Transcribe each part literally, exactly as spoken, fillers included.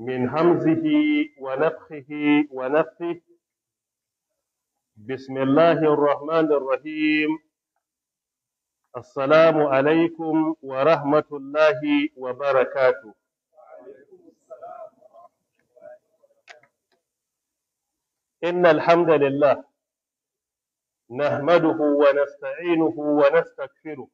من همزه ونفخه ونفثه. بسم الله الرحمن الرحيم. السلام عليكم ورحمة الله وبركاته. إن الحمد لله نحمده ونستعينه ونستغفره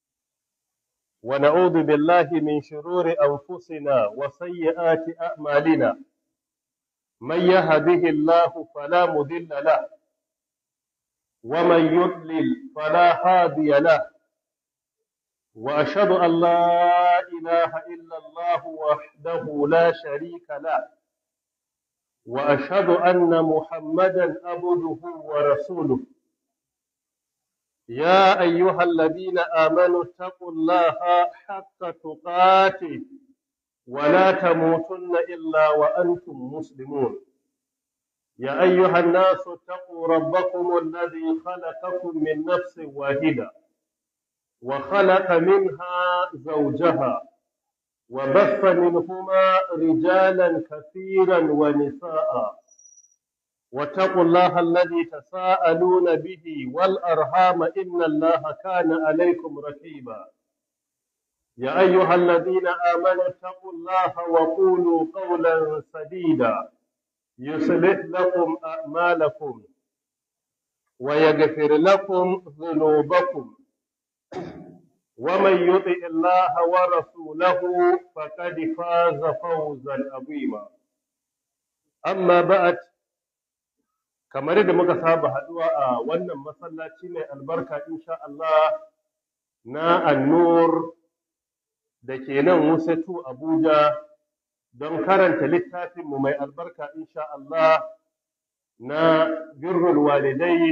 ونعوذ بالله من شرور أنفسنا وسيئات أعمالنا. من يهده الله فلا مضل له ومن يضلل فلا هادي له، وأشهد أن لا إله إلا الله وحده لا شريك له، وأشهد أن محمدا عبده ورسوله. يا أيها الذين آمنوا اتقوا الله حق تقاته ولا تموتن إلا وأنتم مسلمون. يا أيها الناس اتقوا ربكم الذي خلقكم من نفس واحدة وخلق منها زوجها وبث منهما رجالا كثيرا ونساء، واتقوا الله الذي تساءلون به والأرحام إن الله كان عليكم رقيبا. يا أيها الذين آمنوا اتقوا الله وقولوا قولا سديدا يصلح لكم أعمالكم ويغفر لكم ذنوبكم، ومن يطع الله ورسوله فقد فاز فوزا عظيما. أما بعد، kamar yadda muka saba haduwa a wannan masallaci mai albarka insha Allah na An-Nur da ke nan Wusatu Abuja don karanta littafinmu mai albarka insha Allah na birrul walidai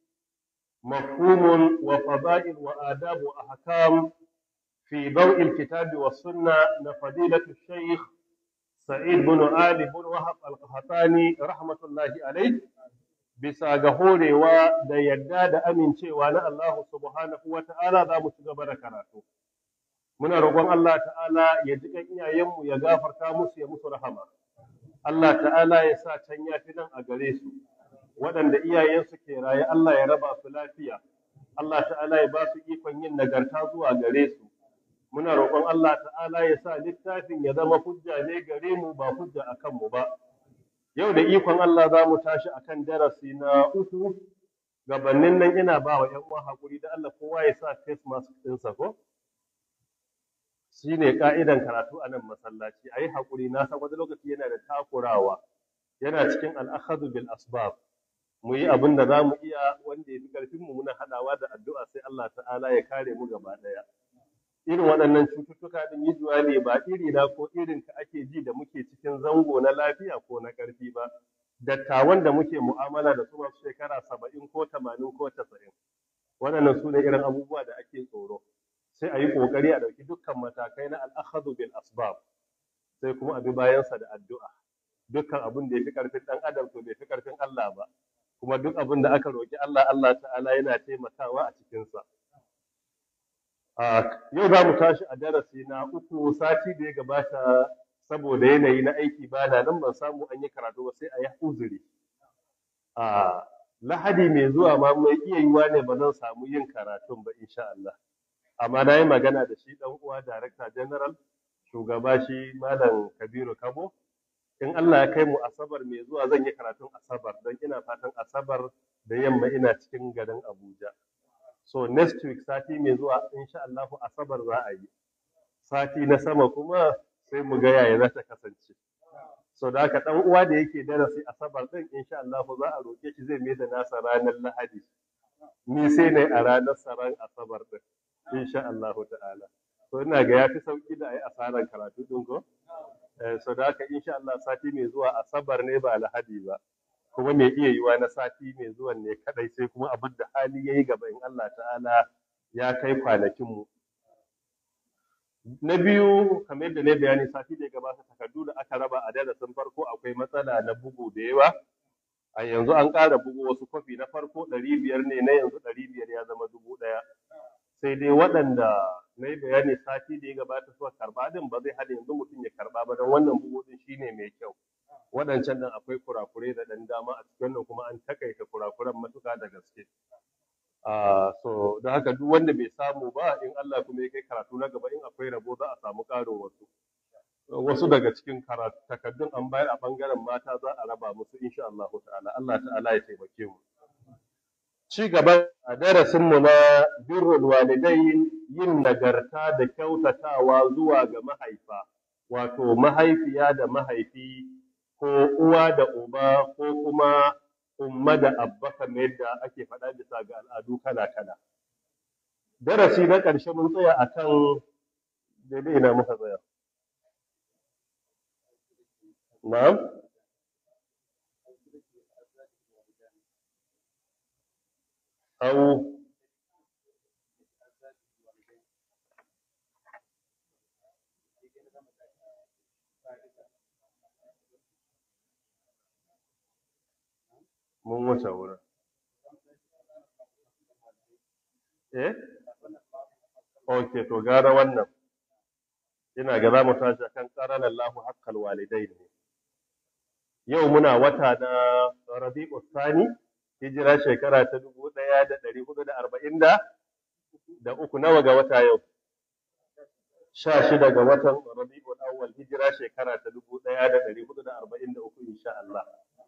mafhumun wa fada'il wa adab wa ahkam fi daw'il kitabi was sunna na fadilatu shaykh Sa'id bin Ali bin Wahab al-Qahtani rahmatullahi alayh, bisa ga horewa da yadda da amincewa na Allah subhanahu wa ta'ala za mu ci gaba da karatu. Muna roƙon Allah ta'ala ya ji kan iyayenmu ya gafarta musu ya musu rahama. Allah ta'ala ya sa can ya fi nan a gare su. Waɗanda iyayensu ke raye Allah ya raba su lafiya. Allah ta'ala ya ba su ikon yin nagarta zuwa gare su. Muna roƙon Allah ta'ala ya sa littafin ya zama hujja ne gare mu ba hujja a kanmu ba. Yau da ikon Allah za mu tashi a kan darasi na uku. Gabanin nan ina ba wa ‘yan uwa haƙuri da Allah kowa ya sa face mask ɗinsa ko? Shi ne ƙa'idan karatu a nan masallaci. A yi haƙuri, na san wani lokaci yana da takurawa, yana cikin al'akhadu bil asbab. Mu yi abin da za mu iya, wanda ya fi ƙarfinmu muna haɗawa da addu'a sai Allah ta'ala ya kare mu gaba ɗaya. Irin waɗannan cututtuka ɗin yi ne ba iri na ko irin ka ake ji da muke cikin zango na lafiya ko na ƙarfi ba. Dattawan da muke mu'amala da su masu shekara saba'in ko tamanin ko tasa'in. Waɗannan su ne irin abubuwa da ake tsoro. Sai a yi ƙoƙari a ɗauki dukkan matakai na al'akhadu bil asbab. Sai kuma a bi bayansa da addu'a. Dukkan abin da ya fi ƙarfin ɗan adam to bai fi ƙarfin Allah ba. Kuma duk abin da aka roƙi Allah, Allah ta'ala yana taimakawa a cikinsa. Yau za mu tashi a darasi na uku. Sati da ya gabata saboda yanayi na aiki ba na nan ban samu an yi karatu ba, sai a yi uzuri. Lahadi mai zuwa ma mai iya yiwa ne ba zan samu yin karatun ba insha Allah. Amma na yi magana da shi ɗan uwa Director General, shugaba shi Malam Kabiru Kabo. In Allah ya kai mu Asabar mai zuwa zan yi karatun Asabar, don ina fatan Asabar da yamma ina cikin garin Abuja. So next week sati mai zuwa insha Allah Asabar za a yi. Sati na sama kuma sai mu ga yaya za ta kasance. So da haka dan uwa da yake darasi Asabar din insha Allah za a roke shi zai mai da nasa ranar Lahadi. Ni sai ne a ranar saran Asabar din insha Allah ta'ala. So ina ga yafi sauki da ai asaran karatu din ko? Eh so da haka insha Allah sati mai zuwa Asabar ne ba Lahadi ba. Kuma mai iya yiwa na sati mai zuwan ne kadai, sai kuma abin da hali yayi gaba in Allah ta'ala ya kai kwanakin mu. Na biyu, kamar da ne bayani sati da ya gabata, takardu da aka raba a darasin farko akwai matsala na bugu da yawa. A yanzu an ƙara bugu wasu kwafi na farko ɗari biyar ne, na yanzu ɗari biyar ya zama dubu ɗaya. Sai dai waɗanda na yi bayani sati da ya gabata suka karɓa din ba zai hada yanzu mutum ya karɓa ba, don wannan bugu din shine mai kyau. waɗancan nan akwai kurakurai da ɗan dama a cikin nan kuma an takaita kurakuran matuƙa da gaske. Uh, so da haka duk wanda bai samu ba in Allah kuma ya kai karatu na gaba in akwai rabo za a samu ƙarin wasu. Wasu daga cikin karatu takaddun an bayar a ɓangaren mata za a raba musu insha Allah ta'ala. Allah ta'ala ya taimake mu. Ci gaba a darasinmu na birrul walidain yin nagarta da kyautatawa zuwa ga mahaifa, wato mahaifiya da mahaifi ko uwa da uba ko kuma umma da abba kamar yadda ake faɗa bisa ga al'adu kala-kala. Darasi na ƙarshe mun tsaya akan daidai ina muka tsaya. Na'am? Au mun wuce wurin. Eh? Ok, to gara wannan. Ina ga za mu tashi akan qarana Allahu haqqal walidain. Yau muna wata na Rabi'u Thani, hijira shekara ta dubu ɗaya da ɗari hudu da arba'in da uku. Nawa ga wata yau? Sha shida ga watan Rabi'ul Awwal, hijira shekara ta dubu ɗaya da ɗari hudu da arba'in da uku insha Allah.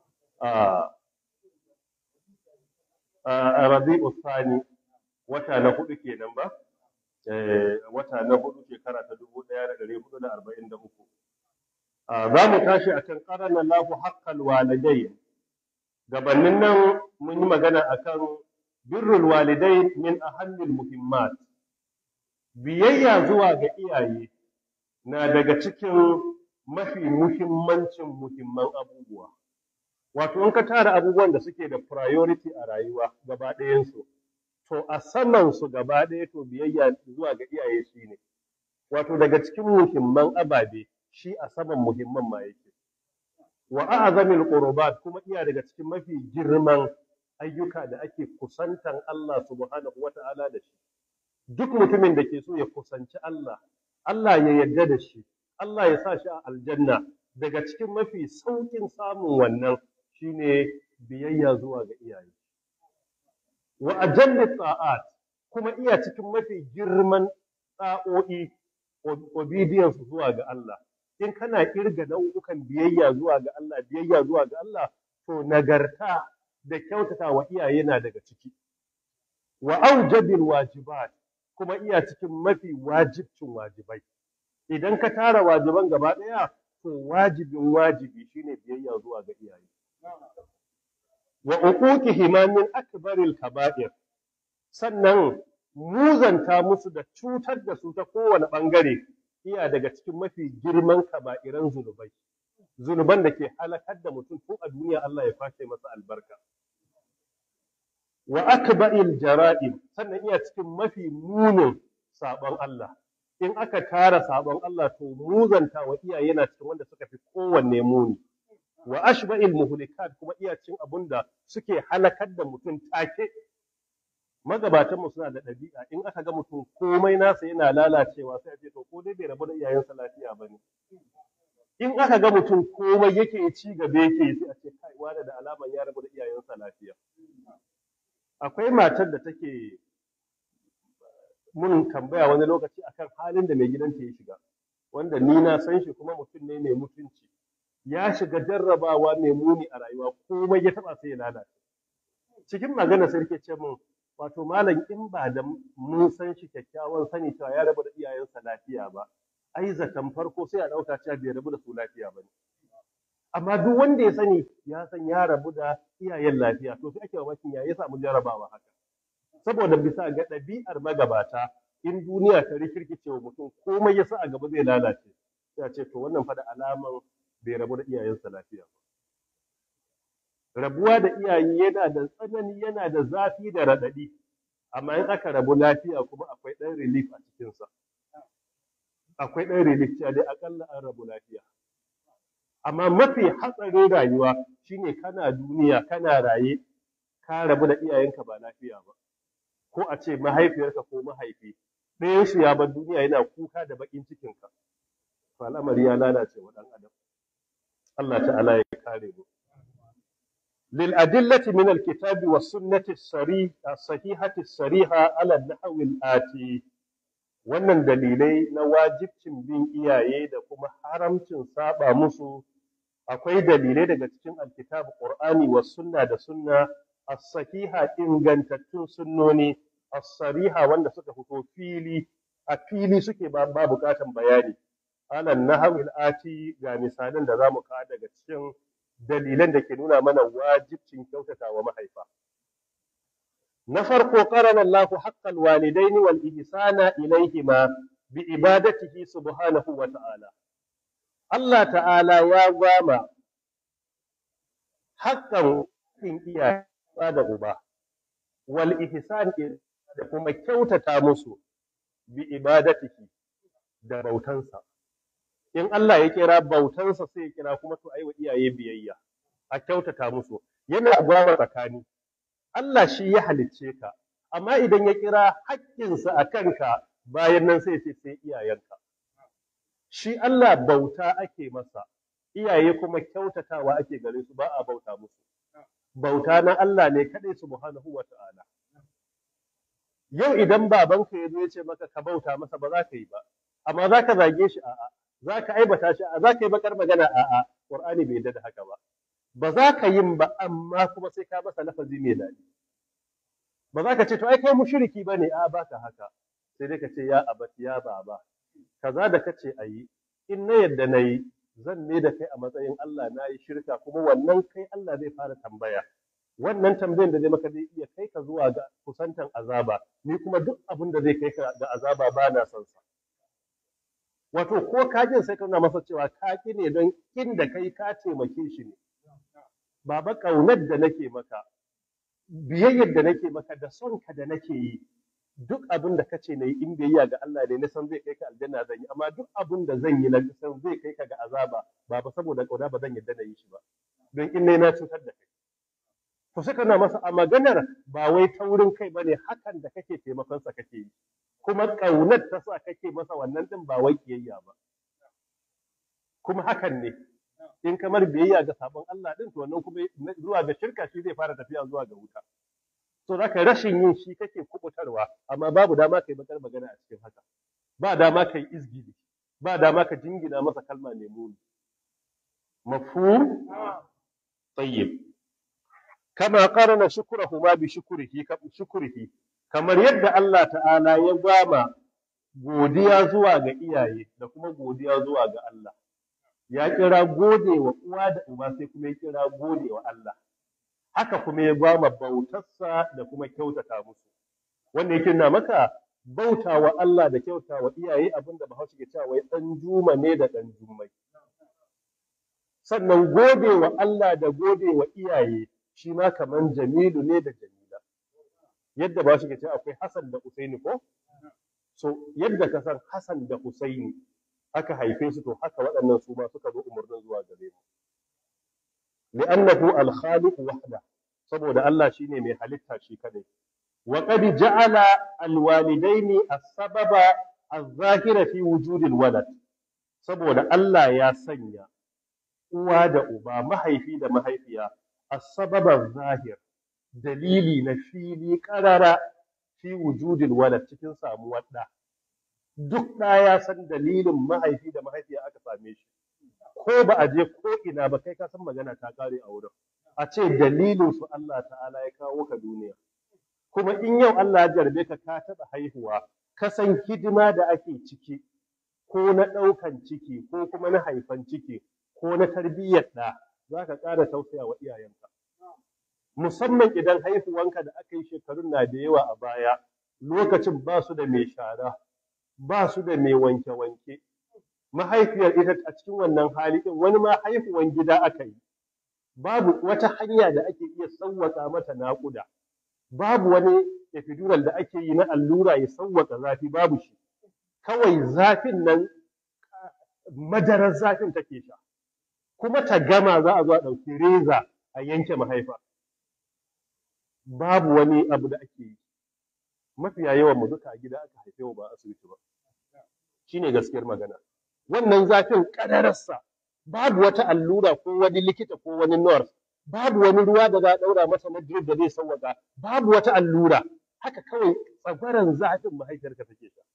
A Rabi'u Thani wata na hudu kenan ba? Wata na hudu shekara ta dubu ɗaya da ɗari hudu da arba'in da uku. Za mu tashi akan qarana Allahu haqqal walidain. Gabanin nan mun yi magana akan birrul walidain min ahammil muhimmat. Biyayya zuwa ga iyaye na daga cikin mafi muhimmancin muhimman abubuwa. Wato in ka tara abubuwan da suke da priority a rayuwa gaba ɗayansu, to a saman su gaba ɗaya to biyayya zuwa ga iyaye shine. Wato daga cikin muhimman ababe shi a saman muhimman ma yake. Wa a'zamil qurbat kuma iya daga cikin mafi girman ayyuka da ake kusantan Allah subhanahu wata'ala da shi. Duk mutumin da ke so ya kusanci Allah, Allah ya yarda da shi, Allah ya sa shi a aljanna, daga cikin mafi saukin samun wannan shine biyayya zuwa ga iyaye. Wa ajalli ta'at kuma iya cikin mafi girman tsa'o'i obedience zuwa ga Allah. In kana kirga nau'ukan biyayya zuwa ga Allah, biyayya zuwa ga Allah, to nagarta da kyautata wa iyaye na daga ciki. Wa aujabil wajibat kuma iya cikin mafi wajibcin wajibai. Idan ka tara wajiban gaba ɗaya, to wajibin wajibi shine biyayya zuwa ga iyaye. Wa uquqihima min akbaril kaba'ir. Sannan muzanta musu da cutar da su ta kowane ɓangare iya daga cikin mafi girman kaba'iran zunubai. Zunuban da ke halakar da mutum tun a duniya Allah ya fashe masa albarka. Wa akba'il jara'im sannan iya cikin mafi munin sabon Allah. In aka tara sabon Allah to muzanta wa iyaye yana cikin wanda suka fi kowanne muni. Wa ashba'il muhlikat kuma iya cikin abunda suke halakar da mutum take. Magabatan mu suna da ɗabi'a in aka ga mutum komai nasa yana lalacewa sai a ce to ko dai bai rabu da iyayensa lafiya bane. In aka ga mutum komai yake ci gaba yake sai a ce kai wani da alaman ya rabu da iyayensa lafiya. Akwai matar da take mun tambaya wani lokaci akan halin da mai gidanta ya shiga, wanda ni na san shi kuma mutum ne mai mutunci. Ya shiga jarrabawa mai muni a rayuwa komai ya taba sai ya lalace. Cikin magana sai rike ce mun wato malam in ba da mun san shi kyakkyawan sani cewa ya rabu da iyayensa lafiya ba, ai zaton farko sai a dauka cewa bai rabu da su lafiya ba ne. Amma duk wanda ya sani ya san ya rabu da iyayen lafiya to sai ake mamakin ya samu jarabawa haka. Saboda bisa ga ɗabi'ar magabata in duniya ta rikirkice wa mutum komai ya sa a gaba zai lalace sai a ce to wannan fa da alaman bai rabu da iyayensa lafiya ba. Rabuwa da iyaye yana da tsanani yana da zafi da raɗaɗi amma in aka rabu lafiya kuma akwai ɗan relief a cikinsa. Akwai ɗan relief cewa dai akalla an rabu lafiya. Amma mafi hatsarin rayuwa shine kana duniya kana raye ka rabu da iyayenka ba lafiya ba. Ko a ce mahaifiyarka ko mahaifi ɗayan su ya bar duniya yana kuka da bakin cikinka. To al'amari ya lalace wa ɗan adam. Allah ta'ala ya kare mu. Lil adillati min alkitabi was sunnati sahihati sariha ala nahwi al-ati. Wannan dalilai na wajibcin bin iyaye da kuma haramcin saba musu, akwai dalilai daga cikin alkitab Qur'ani was sunna da sunna as-sahiha ingantattun sunnoni as-sariha wanda suka fito fili a fili suke ba bukatan bayani. Alan nahawil ati ga misalan da zamu kawo daga cikin dalilan da ke nuna mana wajibcin kyautata wa mahaifa. Na farko qarana Allahu haqqal walidaini wal ihsana ilayhima bi ibadatihi subhanahu wa ta'ala. Allah ta'ala ya gwama haƙƙan iyaye da uba wal ihsan da kuma kyautata musu bi ibadatihi da bautansa. In Allah ya kira bautansa sai ya kira kuma to aiwa iyaye biyayya a kyautata musu, yana gwara tsakani. Allah shi ya halicce ka, amma idan ya kira haƙƙinsa a kanka bayan nan sai ce sai iyayenka. Shi Allah bauta ake masa, iyaye kuma kyautatawa ake gare su, ba a bauta musu. Bauta na Allah ne kaɗai subhanahu wa ta'ala. Yau idan babanka ya zo ya ce maka ka bauta masa ba za ka yi ba, amma za ka zage shi a'a, za ka aibata shi a'a, za ka yi bakar magana a'a, Qur'ani bai yarda da haka ba. Ba za ka yin ba amma kuma sai ka masa lafazi mai daɗi. Ba za ka ce to ai kai mushriki bane a ba ka haka. Sai dai ka ce ya abati ya baba. Kaza da kace ayi in na yadda nayi zan ne da kai a matsayin Allah na yi shirka kuma wannan kai Allah zai fara tambaya. Wannan tambayan da zai maka zai iya kai ka zuwa ga kusantan azaba, ni kuma duk abin da zai kai ka ga azaba ba na son sa. Wato ko ka jin sai ka nuna masa cewa ka ki ne don kin da kai ka taimake shi ne. Baba ƙaunar da nake maka, biyayyar da nake maka da son ka da nake yi, duk abin da kace na yi in biyayya ga Allah ne na san zai kai ka aljanna zan yi, amma duk abin da zan yi na san zai kai ka ga azaba, baba saboda ƙauna ba zan yarda na yi shi ba, don in ne na cutar da kai. To sai kana masa a maganar ba wai taurin kai bane, hakan da kake taimakon sa kake yi, kuma ƙaunar ta sa kake masa wannan din ba wai kiyayya ba. Kuma hakan ne. In kamar biyayya ga sabon Allah din to wannan kuma zuwa ga shirka shi zai fara tafiya zuwa ga wuta. To zaka rashin yin shi kake kubutarwa, amma babu dama kai bakar magana a cikin haka. Ba dama kai izgili, ba dama ka jingina masa kalma mai muni. Mafhum? Tayyib. Kama qarana shukruhu ma bi shukrihi ka shukrihi. Kamar yadda Allah ta'ala ya gwama godiya zuwa ga iyaye da kuma godiya zuwa ga Allah. Ya kira gode wa uwa da uba sai kuma ya kira gode wa Allah. Haka kuma ya gwama bautarsa da kuma kyautata musu. Wanda yake nuna maka bauta wa Allah da kyauta wa iyaye abinda Bahaushe ke cewa wai ɗan juma ne da ɗan jummai. Sannan gode wa Allah da gode wa iyaye shi ma kaman Jamilu ne da Jamila. Yadda Bahaushe ke cewa akwai Hassan da Usaini ko? So yadda ka san Hassan da Usaini aka haife su to haka waɗannan su ma suka zo umarnin zuwa gare mu. Li'annahu al-khaliq wahda, saboda Allah shine mai halitta shi kadai. Wa qad ja'ala al-walidaini as-sababa az-zahira fi wujud al-walad. Saboda Allah ya sanya uwa da uba, mahaifi da mahaifiya as-sababa az-zahir, dalili na fili qarara fi wujud al-walad, cikin samuwar da. Duk ɗa ya san dalilin mahaifi da mahaifiya aka same shi, ko ba a je ko ina ba kai ka san magana ta kare a wurin. A ce dalilin su Allah ta'ala ya kawo ka duniya. Kuma in yau Allah ya jarbe ka ka taɓa haihuwa, ka san hidima da ake ciki, ko na ɗaukan ciki, ko kuma na haifan ciki, ko na tarbiyyar ɗa, za ka ƙara tausaya wa iyayenka. Musamman idan haihuwanka da aka yi shekarun na da yawa a baya, lokacin ba su da mai shara, ba su da mai wanke-wanke. Mahaifiyar ita a cikin wannan hali ɗin wani ma haihuwan gida aka yi. Babu wata hanya da ake iya sauwaka mata naƙuda. Babu wani epidural da ake yi na allura ya sauwaka zafi, babu shi. Kawai zafin nan madarar zafin take sha. Kuma ta gama za a zo a ɗauki reza a yanke mahaifa. Babu wani abu da ake yi. Mafiya yawan mu duka a gida aka haife mu ba asibiti ba. Shine gaskiyar magana. Wannan zafin kadararsa babu wata allura ko wani likita ko wani nurse, babu wani ruwa da za a ɗaura masa na drip da zai sauwaka, babu wata allura, haka kawai tsagwaron zafin mahaifiyarka take sha.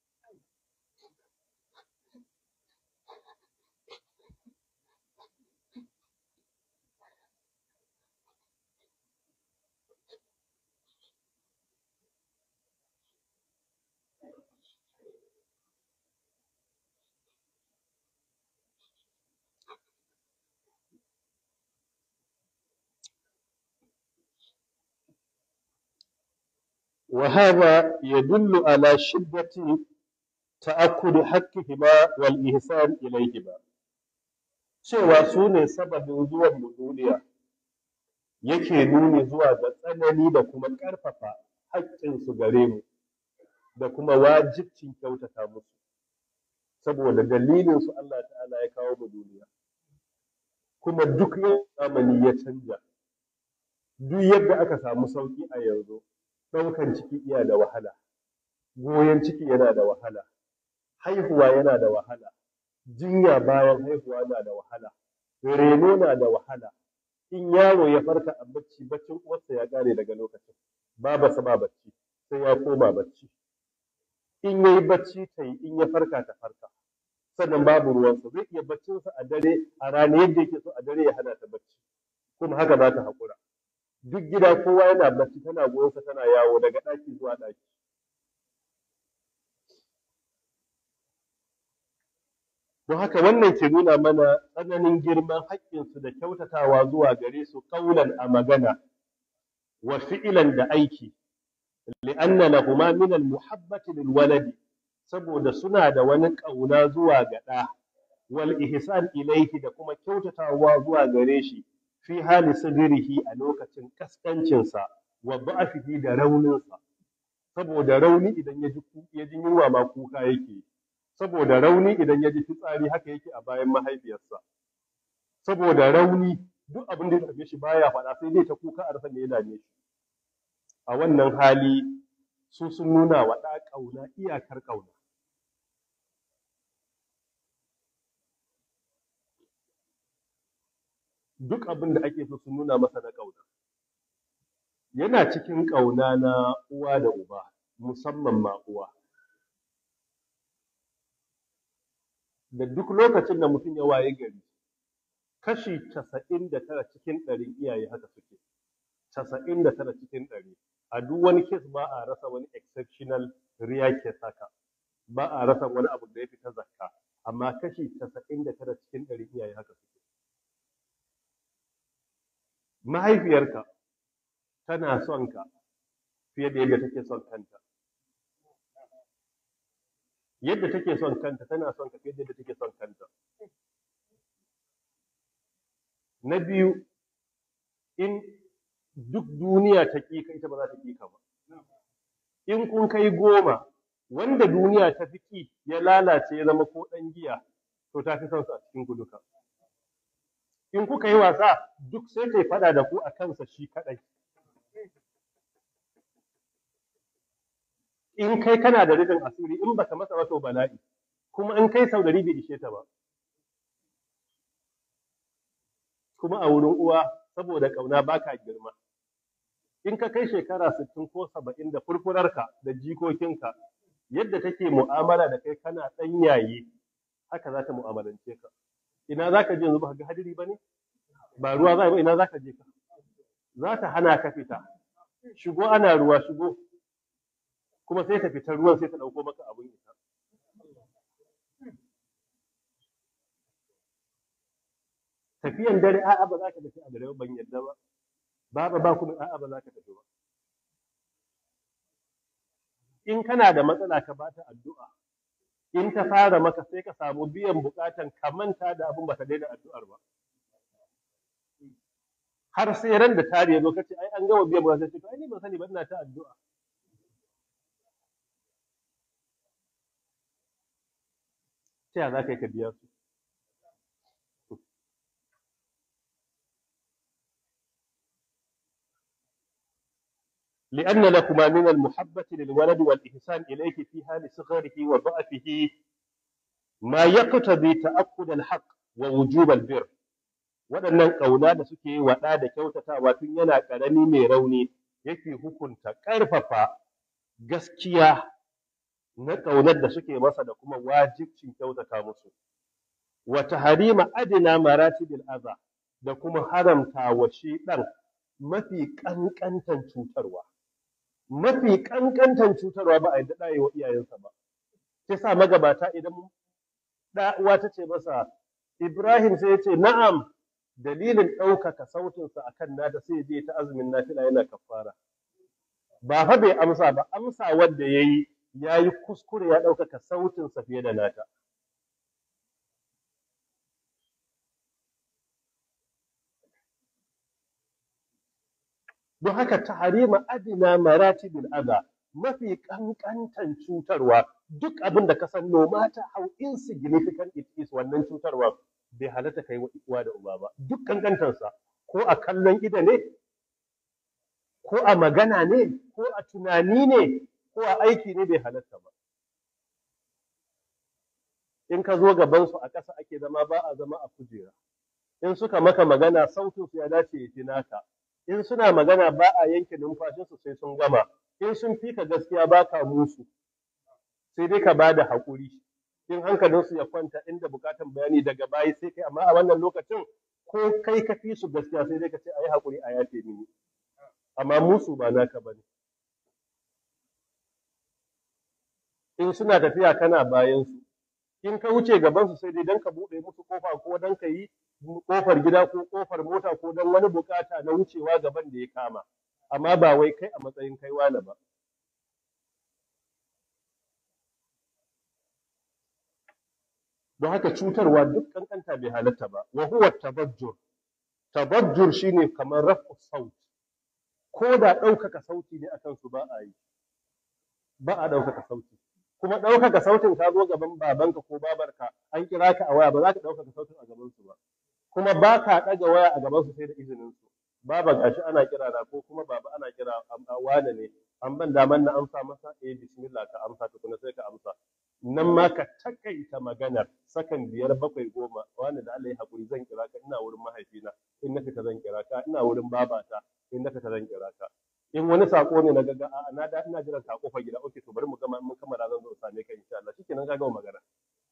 وهذا يدل على شدة تأكد حقهما والإحسان إليهما. cewa su ne sababin zuwan mu duniya yake nuni zuwa ga tsanani da kuma ƙarfafa haƙƙinsu gare mu da kuma wajibcin kyautata musu, saboda dalilin su Allah ta'ala ya kawo mu duniya. Kuma duk yadda zamani ya canja, duk yadda aka samu sauƙi a yanzu, ɗaukan ciki iya da wahala, goyon ciki yana da wahala, haihuwa yana da wahala, jinya bayan haihuwa na da wahala, reno na da wahala. In yaro ya farka a bacci, baccin uwarsa ya ƙare daga lokacin, babarsa ba bacci, sai ya koma bacci. In yayi bacci ta yi, in ya farka ta farka, sannan babu ruwansa, zai iya baccinsa a dare a rana yadda yake so, a dare ya hana ta bacci, kuma haka za ta haƙura. Duk gida kowa yana bacci, tana goyonsa tana yawo daga ɗaki zuwa ɗaki. Don haka wannan ke nuna mana tsananin girman haƙƙinsu da kyautatawa zuwa gare su ƙaulan a magana wa fi'ilan da aiki, li'anna lahuma min al-muhabbati lil waladi, saboda suna da wani ƙauna zuwa ga ɗa, wal ihsan ilaihi, da kuma kyautatawa zuwa gare shi fi hali sigirihi, a lokacin kaskancinsa, wa ba'afihi, da rauninsa, saboda rauni idan ya ji ya ji yunwa ma kuka yake, saboda rauni idan ya ji fitsari haka yake a bayan mahaifiyarsa, saboda rauni duk abin da ya tafi shi baya faɗa, sai dai ta kuka a rasa me ya dame shi. A wannan hali su sun nuna wa ɗa ƙauna iyakar ƙauna. Duk abin da ake so sun nuna masa na ƙauna. Yana cikin ƙauna na uwa da uba, musamman ma uwa. Da duk lokacin da mutum ya waye gari, kashi casa'in da tara cikin ɗari iyaye haka suke, casa'in da tara cikin ɗari. A duk wani kes ba a rasa wani exceptional rare case haka, ba a rasa wani abu da ya fita zakka, amma kashi casa'in da tara cikin ɗari iyaye haka suke. Mahaifiyarka tana son ka fiye da yadda take son kanta. Yadda take son kanta tana son ka fiye da yadda take son kanta. Na biyu, in duk duniya ta ƙi ka, ita ba za ta ƙi ka ba. In kun kai goma, wanda duniya ta fi ƙi ya lalace ya zama ko ɗan giya, to ta fi son su a cikin ku duka. In kuka yi wasa, duk sai kai faɗa da ku a kansa shi kaɗai. In kai kana da rufin asiri, in baka masa ba to bala'i, kuma in kai sau dari bai ishe ta ba. Kuma a wurin uwa, saboda ƙauna baka girma. In ka kai shekara sittin ko saba'in da furfurarka da jikokinka, yadda take mu'amala da kai kana ɗan yaye, haka za ta mu'amalance ka. Ina za ka je yanzu, ba ga hadiri ba ne? Ba ruwa za ba, ina za ka je ka? Za ta hana ka fita. Shigo ana ruwa, shigo. Kuma sai ta fita ruwan sai ta ɗauko maka abin ita. Tafiyan dare, a'a ba za ka tafi a dare ban yadda ba. Baba ba kuma a'a ba za ka tafi ba. In kana da matsala ka ba ta addu'a. In ta fara maka sai ka samu biyan bukatan ka manta da abin ba ta daina addu'ar ba. Har sai ran da tari ya zo kace ai an gama biyan bukatan, sai to ai ni ban sani ba, ina ta addu'a. Ta ya za ka yi ka biya su? لأن لكما من المحبة للولد والإحسان إليه في حال صغره وضعفه ما يقتضي تأكد الحق wa wujubal bir. Waɗannan ƙauna da suke yi wa ɗa da kyautatawa tun yana ƙarami mai rauni yake hukunta ƙarfafa gaskiya na ƙaunar da suke masa da kuma wajibcin kyautata musu. Wa taharima adina maratibil aza, da kuma haramta wa shi ɗan mafi ƙanƙantan cutarwa. Mafi ƙanƙantan cutarwa ba a yi daɗa wa iyayensa ba. Sai sa magabata idan ɗa uwa ta ce masa Ibrahim, sai ya ce na'am, dalilin ɗaukaka sautinsa a kan nata sai je ta azumin nafila yana kafara. Ba fa bai amsa ba, amsa wanda ya yi ya yi kuskure, ya ɗaukaka sautinsa fiye da nata. Don haka taharima adina maratibil adha, mafi ƙanƙantan cutarwa, duk abin da ka san no matter how insignificant it is, wannan cutarwa bai halatta kai wa uwa da uba ba, duk ƙanƙantansa, ko a kallon ido ne, ko a magana ne, ko a tunani ne, ko a aiki ne, bai halatta ba. In ka zo gabansu a ƙasa ake zama, ba a zama a kujera. In suka maka magana sautinsu ya dace ya fi naka. In suna magana ba a yanke numfashinsu sai sun gama. In sun fi ka gaskiya ba ka musu, sai dai ka ba da haƙuri. In hankalinsu ya kwanta inda bukatan bayani daga bayi sai kai, amma a wannan lokacin ko kai ka fi su gaskiya sai dai ka ce a yi haƙuri a yafe mini. Amma musu ba naka ba ne. In suna tafiya kana bayansu, in ka wuce gabansu sai dai don ka buɗe musu kofa ko don ka yi kofar gida ko kofar mota ko don wani bukata na wucewa gaban da ya kama, amma ba wai kai a matsayin kai wani ba. Don haka cutarwa duk kankanta bai halatta ba. Wa huwa tabajjur. Tabajjur shine kamar rafu saut. Ko da ɗaukaka sauti ne akan su ba a yi. Ba a ɗaukaka sauti. Kuma ɗaukaka sautin ka zo gaban babanka ko babarka an kira ka a waya, ba za ka ɗaukaka sautin a gaban su ba. Kuma ba ka ɗaga waya a gaban su sai da izinin su. Baba gashi ana kira na, ko kuma baba ana kira wane ne, an ban daman na amsa masa, eh bismillah ka amsa tukuna sai ka amsa. Nan ma ka takaita maganar sakan biyar bakwai goma, wani da Allah ya haƙuri zan kira ka, ina wurin mahaifina, in na fita zan kira ka, ina wurin babata, in na fita zan kira ka. In wani sako ne na gaga a na da ina jiran ka kofar gida, okay to bari mu gama, mun kammala zan zo same ka insha Allah, shikenan ka gama magana.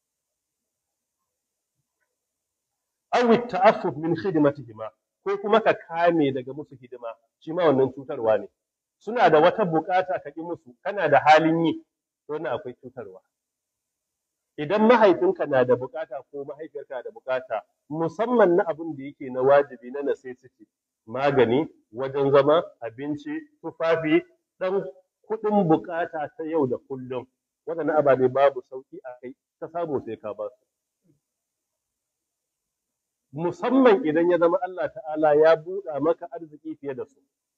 Aw ta'affuf min khidmatihima, ko kuma ka kame daga musu hidima, shi ma wannan cutarwa ne. Suna da wata bukata ka ki musu, kana da halin yi, to wannan akwai cutarwa. Idan mahaifinka na da bukata ko mahaifiyarka na da bukata, musamman na abin da yake na wajibi na necessity, magani, wajen zama, abinci, tufafi, dan kuɗin bukata ta yau da kullum, waɗannan ababe babu sauki a kai, ta samu sai ka ba su. Musamman idan ya zama Allah ta'ala ya buɗa maka arziki fiye da su.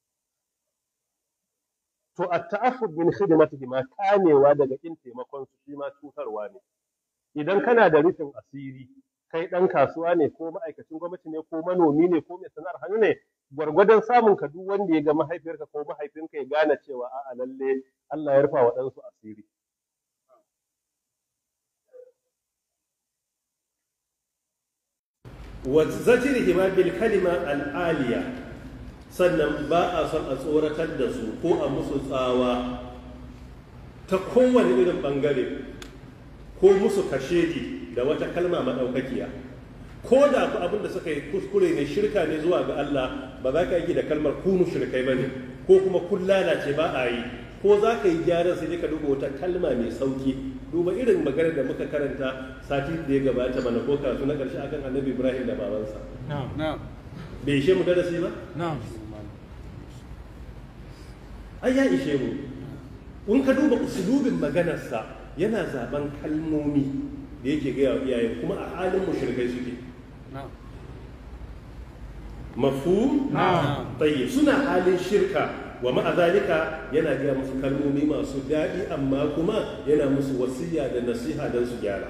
To a ta'affud min khidmatihi, ma kamewa daga kin taimakon su, shi ma cutarwa ne. Idan kana da rufin asiri, kai ɗan kasuwa ne ko ma'aikacin gwamnati ne ko manomi ne ko mai sana'ar hannu ne, gwargwadon samun ka duk wanda ya ga mahaifiyarka ko mahaifinka ya gane cewa a'a lalle Allah ya rufa wa ɗansu asiri. Wa zajrihima bil kalima al-aliya, sannan ba a son a tsoratar da su ko a musu tsawa ta kowane irin bangare, ko musu kashedi da wata kalma madaukakiya, ko da ku abin da suka yi kuskure ne, shirka ne zuwa ga Allah, ba za ka yi da kalmar kunu shirkai bane, ko kuma kun lalace ba a yi, ko za ka yi gyaran sai ka duba wata kalma mai sauki. Duba irin maganar da muka karanta sati da ya gabata mana, ko karatu na karshe akan Annabi Ibrahim da babansa. Na'am. Bai ishe mu darasi ba? Na'am. Ai ya ishe mu. In ka duba usulubin maganarsa, yana zaben kalmomi da yake gaya wa iyayen, kuma a halin mushrikai suke. Na'am. Mafhum? Na'am. Tayyib, suna halin shirka. Wa ma'a zalika yana gaya musu kalmomi masu daɗi, amma kuma yana musu wasiya da nasiha don su gyara.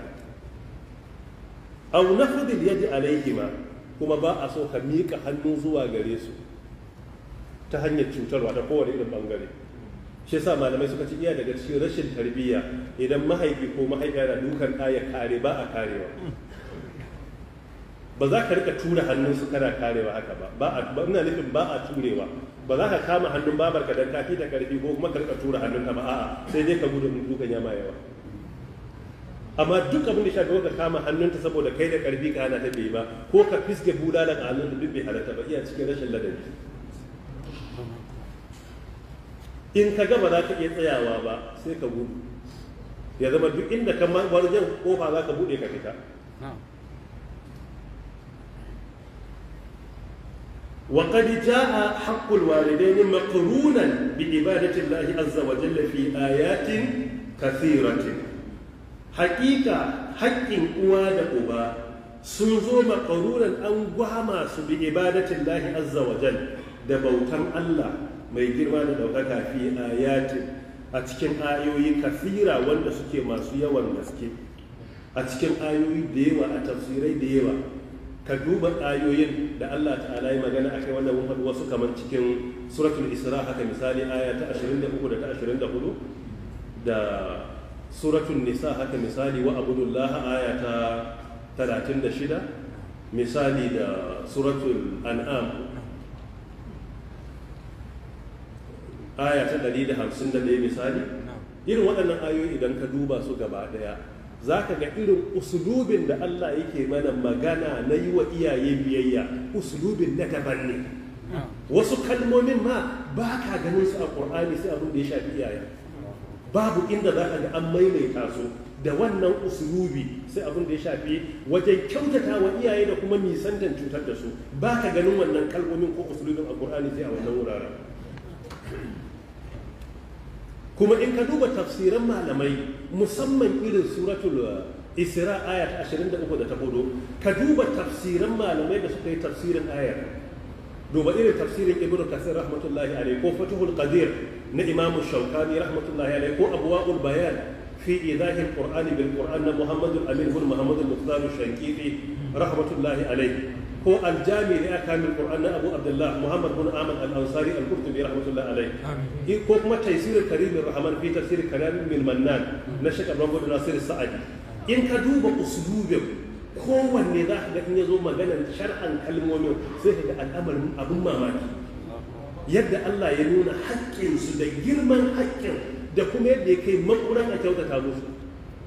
Aw nafdil yadi alaihima, kuma ba a so ka miƙa hannu zuwa gare su ta hanyar cutarwa ta kowane irin bangare. Shi yasa malamai suka ce iya daga cikin rashin tarbiyya, idan mahaifi ko mahaifiya na dukan ɗa ya kare, ba a karewa. ba za ka rika tura hannunsu kana karewa haka ba ba a ina nufin ba a turewa ba za ka kama hannun babarka dan kafi da karfi ko kuma ka rika tura hannunka ba a'a sai dai ka gudu dukan yama yawa amma duk abin da shafi ka kama hannunta saboda kai da karfi ka hana ta bai ba ko ka fiske bulalan a hannun da duk bai halatta ba iya cikin rashin ladabi in ka ga ba za ka iya tsayawa ba sai ka gudu ya zama duk inda ka wajen kofa za ka buɗe ka fita وقد جاء حق الوالدين مقرونا بعبادة الله عز وجل في آيات كثيرة حقيقة حق أواد أبا سنزو مقرونا أن وهما بعبادة الله عز وجل دبوتان الله ما يجرم أن دوكاكا في آيات أتكن آيوي كثيرة وأن سكي ما سويا والمسكي أتكن آيوي ديوة أتفسيري ديوة ka duba ayoyin da Allah ta'ala ya magana akai wannan mun faɗi wasu kamar cikin suratul isra haka misali aya ta ashirin da uku da ta ashirin da hudu da suratul nisa haka misali wa abudullaha aya ta talatin da shida misali da suratul an'am aya ta ɗari da hamsin da ɗaya misali irin waɗannan ayoyi idan ka duba su gaba ɗaya za ka ga irin usulubin da Allah yake mana magana na yi wa iyaye biyayya usulubin na daban ne wasu kalmomin ma ba ka ganin su a ƙur'ani sai abin da ya shafi iyaye babu inda za ka ga an maimaita su da wannan usulubi sai abin da ya shafi wajen kyautata wa iyaye da kuma nisantan cutar da su ba ka ganin wannan kalmomin ko usulubin a ƙur'ani sai a wannan wuraren kuma in ka duba tafsiran malamai musamman irin suratul isra aya ta ashirin da uku da ta hudu ka duba tafsiran malamai da suka yi tafsirin ayar duba irin tafsirin ibnu kasir rahmatullahi alaihi ko fatuhul qadir na imamu shaukani rahmatullahi alaihi ko abwaul bayan fi idahi alqur'ani bil qur'an na muhammadul amin bin muhammadul muqtar shankiti rahmatullahi alaihi ko aljami da aka min qur'an na abu abdullah muhammad bin ahmad al-ansari al-qurtubi rahmatullahi alayhi ko kuma taysir karim ar-rahman fi tafsir kalam min mannan na shaykh abdul nasir sa'adi in ka duba uslubin kowanne za ka ga in yazo maganar shar'an kalmomin sai ka ga al'amarin abun mamaki yadda Allah ya nuna haƙƙin su da girman haƙƙin da kuma yadda ya kai makuran a kyautata musu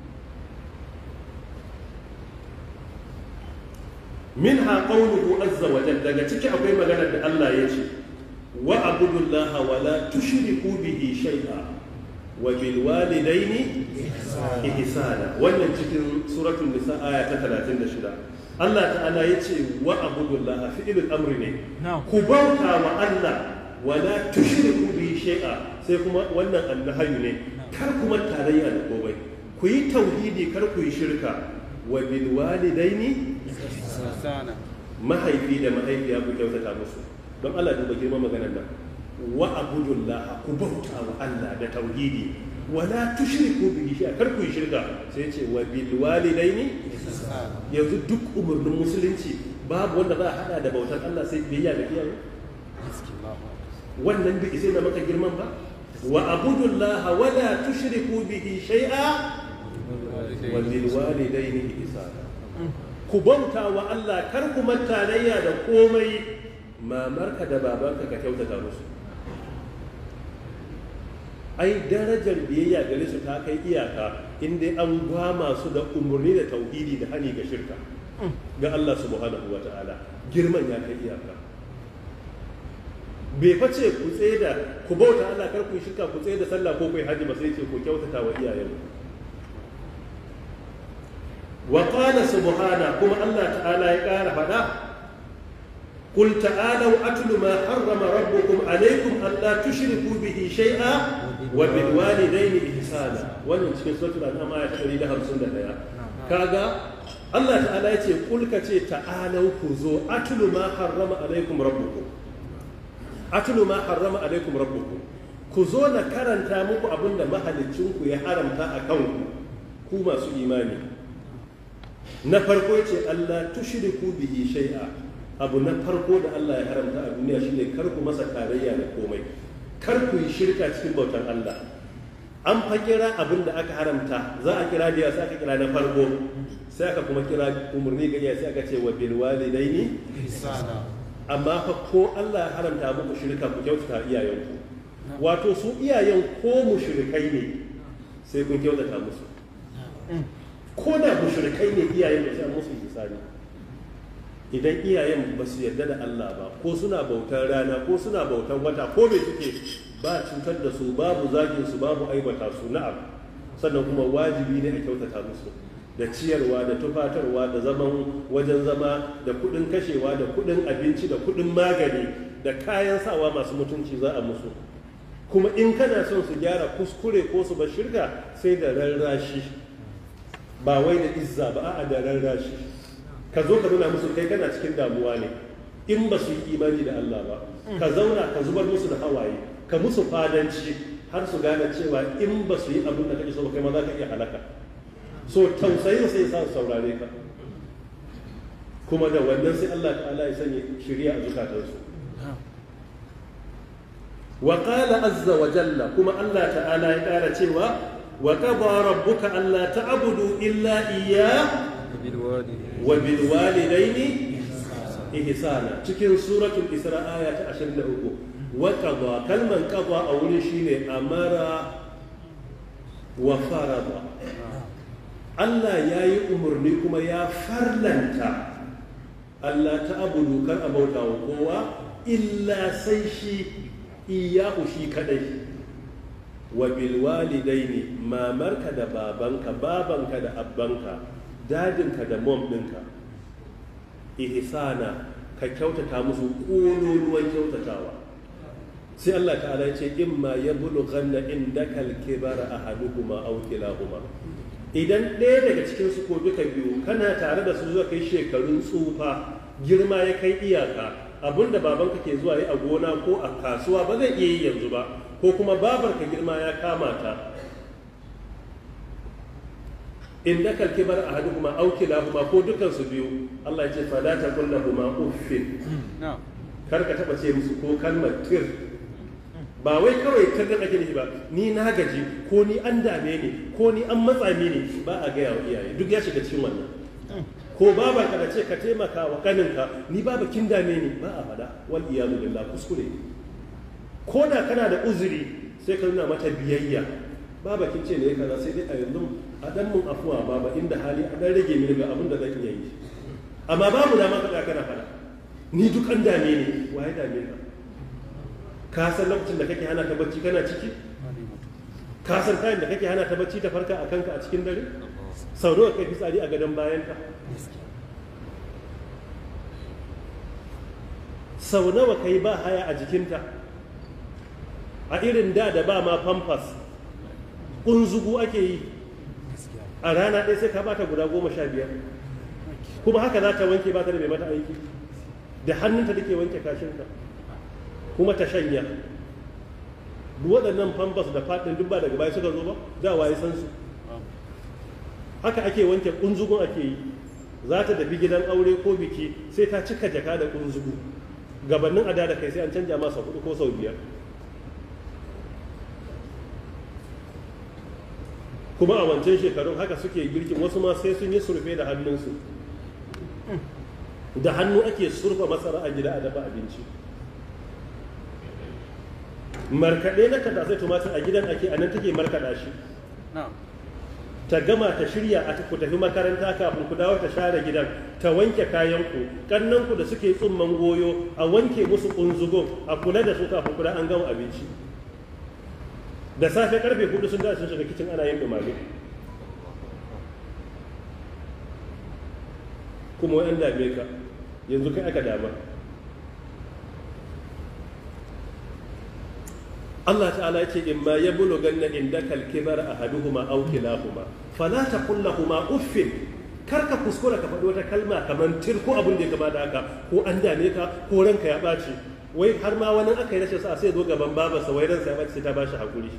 minha qawluhu azza wa jalla daga ciki akwai magana da Allah ya ce wa abudullaha wa la tushriku bihi shay'a wa bil walidayni ihsana wannan cikin suratul nisa aya ta talatin da shida Allah ta'ala ya ce wa abudullaha fi'il amri ne ku bauta wa Allah wa la tushriku bihi shay'a sai kuma wannan annahayu ne kar kuma tarayya da komai ku yi tauhidi kar ku yi shirka wa bil walidayni mahaifi da mahaifiya ku kyautata musu don Allah duba girman maganar nan wa abudullah ku bauta wa Allah da tauhidi wala tushriku bihi shay'a kar ku yi shirka sai ce wa bil walidaini yanzu duk umurnin musulunci babu wanda za a hada da bautar Allah sai biyayya da iyaye wannan bi sai na maka girman ba wa abudullah wala tushriku bihi shay'a wa bil walidaini ihsana ku bauta wa Allah kar ku tarayya da komai mamarka da babanka ka kyautata musu ai darajar biyayya gare su ta kai iyaka inda an gwama su da umarni da tauhidi da hani ga shirka ga Allah subhanahu wa ta'ala girman ya kai iyaka bai face ku tsaye da ku bauta Allah kar ku shirka ku tsaye da sallah ko ku haji ba sai ce ku kyautata wa iyayenku وقال سبحانه كما الله تعالى يقال فدا قل تعالوا أتل ما حرم ربكم عليكم ألا تشركوا به شيئا وبالوالدين إحسانا wannan cikin suratul an'am aya ta ɗari da hamsin da ɗaya kaga Allah ta'ala yace kul ka ce ta'alau ku zo atlu ma harrama alaikum rabbukum atlu ma harrama alaikum rabbukum ku zo na karanta muku abinda mahaliccinku ya haramta a kanku ku masu imani na farko ce Allah tushriku bihi shay'a abu na farko da Allah ya haramta a duniya shine kar ku masa tarayya da komai kar ku yi shirka cikin bautar Allah an fa kira abin da aka haramta za a kira da sai aka kira na farko sai aka kuma kira umarni ga iyaye sai aka ce wa bil walidaini ihsana. Amma fa ko Allah ya haramta muku shirka ku kyautata iyayenku, wato su iyayen ko mushrikai ne sai kun kyautata musu, ko da mushrikai ne iyayen da sai musu ihsani. Idan iyayen ba su yarda da Allah ba, ko suna bautar rana ko suna bautar wata ko bai suke, ba cutar da su, babu zagin su, babu aibata su, na'am. Sannan kuma wajibi ne a kyautata musu da ciyarwa da tufatarwa da zaman wajen zama da kudin kashewa da kudin abinci da kudin magani da kayan sawa masu mutunci za a musu. Kuma in kana son su gyara kuskure ko su bar shirka sai da rarrashi, ba wai da izza ba, a'a da rarrashi. Ka zo ka nuna musu kai kana cikin damuwa ne in ba su yi imani da Allah ba, ka zauna ka zubar musu da hawaye, ka musu fadanci har su gane cewa in ba su yi abin da kake so ba kai ma za ka iya halaka. So tausayin sai sa su saurare ka, kuma da wannan sai Allah ta'ala ya sanya shiriya a zukatansu. Wa qala azza wa jalla, kuma Allah ta'ala ya ƙara cewa wa qada rabbuka alla ta'budu illa iyyah wa bil walidaini ihsana, cikin suratul Isra aya ta ashirin da uku. Wa qada, kalman qada a wurin shine amara wa farada. Allah ya yi umarni kuma ya farlanta Allah ta abudu kar a bauta wa kowa illa sai shi iyahu shi kadai. Wa bil walidaini, mamarka da babanka, babanka da abbanka, dadinka da mom ɗinka, ihsana, ka kyautata musu ƙololuwan kyautatawa. Sai Allah ta'ala ya ce imma yablughanna indaka al-kibara ahaduhuma aw kilahuma, idan ɗaya daga cikin su ko duka biyu kana tare da su zuwa kai shekarun tsufa, girma ya kai iyaka, abinda babanka ke zuwa yi a gona ko a kasuwa ba zai iya yi yanzu ba, ko kuma babarka girma ya kama ta, inda kalkibar a hadu kuma auki lahuma ko dukansu biyu, Allah ya ce fala ta kulla huma uffin, kar ka taba ce musu ko kalmar tir, ba wai kawai tir da ake nufi ba, ni na gaji ko ni an dame ni ko ni an matsa mini, ba a gaya wa iyaye, duk ya shiga cikin wannan. Ko baba ka da ce ka taimaka wa kaninka, ni baba kin dame ni, ba a fada, wal iyadu billah, kuskure. Ko da kana da uzuri sai ka nuna mata biyayya, baba kin ce ne kaza, sai dai a yanzu a dan mun afuwa baba, inda hali a dan rage mini ga abin da zan iya yi. Amma babu dama ka kana fada, ni duk an dame ni, waye dame ka? Ka san lokacin da kake hana ta bacci kana ciki? Ka san kayan da kake hana ta bacci ta farka a kanka a cikin dare? Sau nawa kai fitsari a gadon bayanka? Sau nawa kai ba haya a jikinta? A irin da da ba ma famfas, ƙunzugu ake yi, a rana ɗaya sai ka bata guda goma sha biyar, kuma haka za ta wanke ba ta da mai mata aiki, da hannunta da ke wanke kashinta, kuma ta shanya. Duk waɗannan famfas da faɗin duk ba daga baya suka zo ba, da waye san su. Haka ake wanke ƙunzugun ake yi, za ta tafi gidan aure ko biki sai ta cika jaka da ƙunzugu, gabanin a da kai sai an canja masa hudu ko sau biyar. Kuma a wancan shekarun haka suke girkin, wasu ma sai sun yi surfe da hannunsu, da hannu ake surfa masara a gida a dafa abinci. Markaɗe na katasai tumatir a gidan ake, anan take markaɗa shi, ta gama ta shirya a ku tafi makaranta, kafin ku dawo ta share gidan, ta wanke kayanku, kannanku da suke tsumman goyo a wanke musu ƙunzugun, a kula da su kafin ku da an gama abinci. Da safe karfe hudu sun dace sun shiga kicin ana yin dumame, kuma wa'yan dame ka, yanzu kai aka dama. Allah ta'ala ya ce in ma ya buluganna indaka al-kibara ahaduhuma aw kilahuma fala taqul lahumu uffin, kar ka kuskura ka faɗi wata kalma kamar tir ko abin da ya gaba da haka, ko an dame ka ko ranka ya ɓaci. Wai har ma wani aka yi rashin sa sai zo gaban babarsa, wai ransa ya ɓaci sai ta bashi hakuri.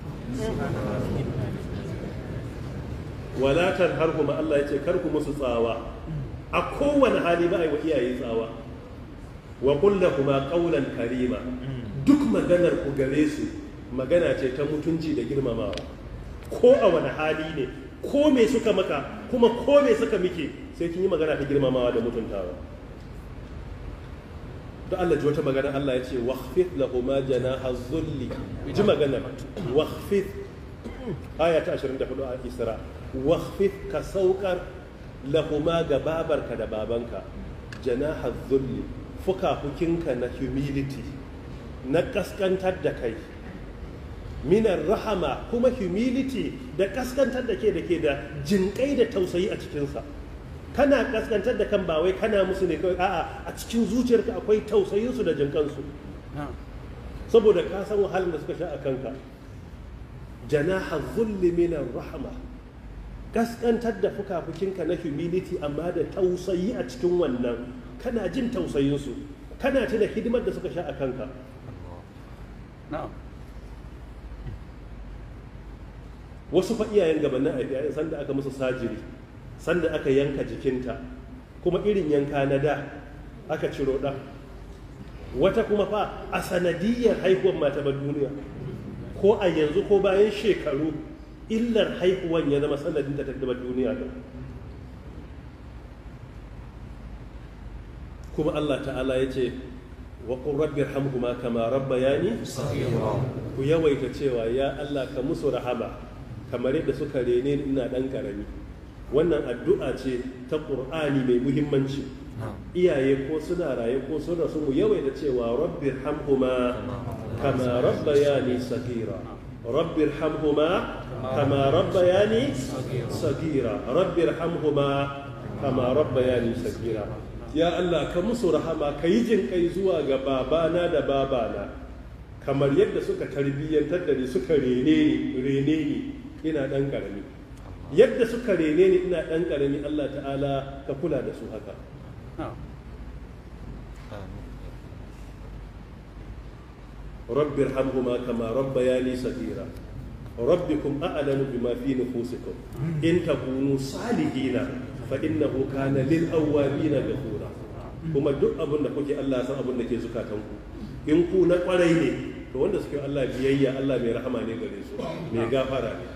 Wala tanharhuma, Allah ya ce kar ku musu tsawa a kowane hali, ba a yi wa iyaye tsawa. Wa qul lahumu qawlan karima, duk maganar ku gare su magana ce ta mutunci da girmamawa. ko a wani hali ne, ko me suka maka kuma ko me suka miki, sai kin yi magana ta girmamawa da mutuntawa. da Allah ji wata magana Allah ya ce wakhfid lahuma janaha dhulli, ji magana wakhfid, aya ta ashirin da hudu a Isra, wakhfid ka saukar lahuma ga babarka da babanka janaha dhulli, fukafukinka na humility, na kaskantar da kai, minar rahama, kuma humility da kaskantar da ke da ke da jinkai da tausayi a cikinsa. Kana kaskantar da kan ba wai kana musu ne kawai, a'a a cikin zuciyarka akwai tausayinsu da jinkansu, saboda ka san wahalar da suka sha a kanka. Janaha dhulli minar rahama, kaskantar da fukafukinka na humility amma da tausayi a cikin wannan, kana jin tausayinsu, kana tuna hidimar da suka sha a kanka. Wasu fa iyayen gabanin aifiyayen sanda aka musu sajiri, sanda aka yanka jikinta, kuma irin yanka na da aka ciro ɗan, wata kuma fa a sanadiyar haihuwar mata ba duniya, ko a yanzu ko bayan shekaru illar haihuwan ya zama sanadin ta tattaba duniya ɗin. Kuma Allah ta'ala ya ce wa qur rabbi irhamhuma kama rabbayani saghira, ku yawaita cewa ya Allah ka musu rahama kamar yadda suka rene ni ina dan karami. Wannan addu'a ce ta Qur'ani mai muhimmanci. Iyaye ko suna raye ko sun rasu mu yawaita cewa rabbi irhamhuma kama rabbayani saghira, rabbi irhamhuma kama rabbayani saghira, rabbi irhamhuma kama rabbayani saghira. Ya Allah ka musu rahama, ka yi jin kai zuwa ga babana da babana kamar yadda suka tarbiyyantar da ni, suka rene ni rene ni ina dan karami, yadda suka rene ni ina dan karami. Allah ta'ala ka kula da su haka. rabbi irhamhuma kama rabbayani saghira, rabbikum a'lamu bima fi nufusikum in takunu salihina fa innahu kana lil awwabina ghafura. Kuma duk abin da kuke Allah san abin da ke zukatanku, in ku na kwarai ne to wanda suke Allah biyayya, Allah mai rahama ne gare su, mai gafara ne.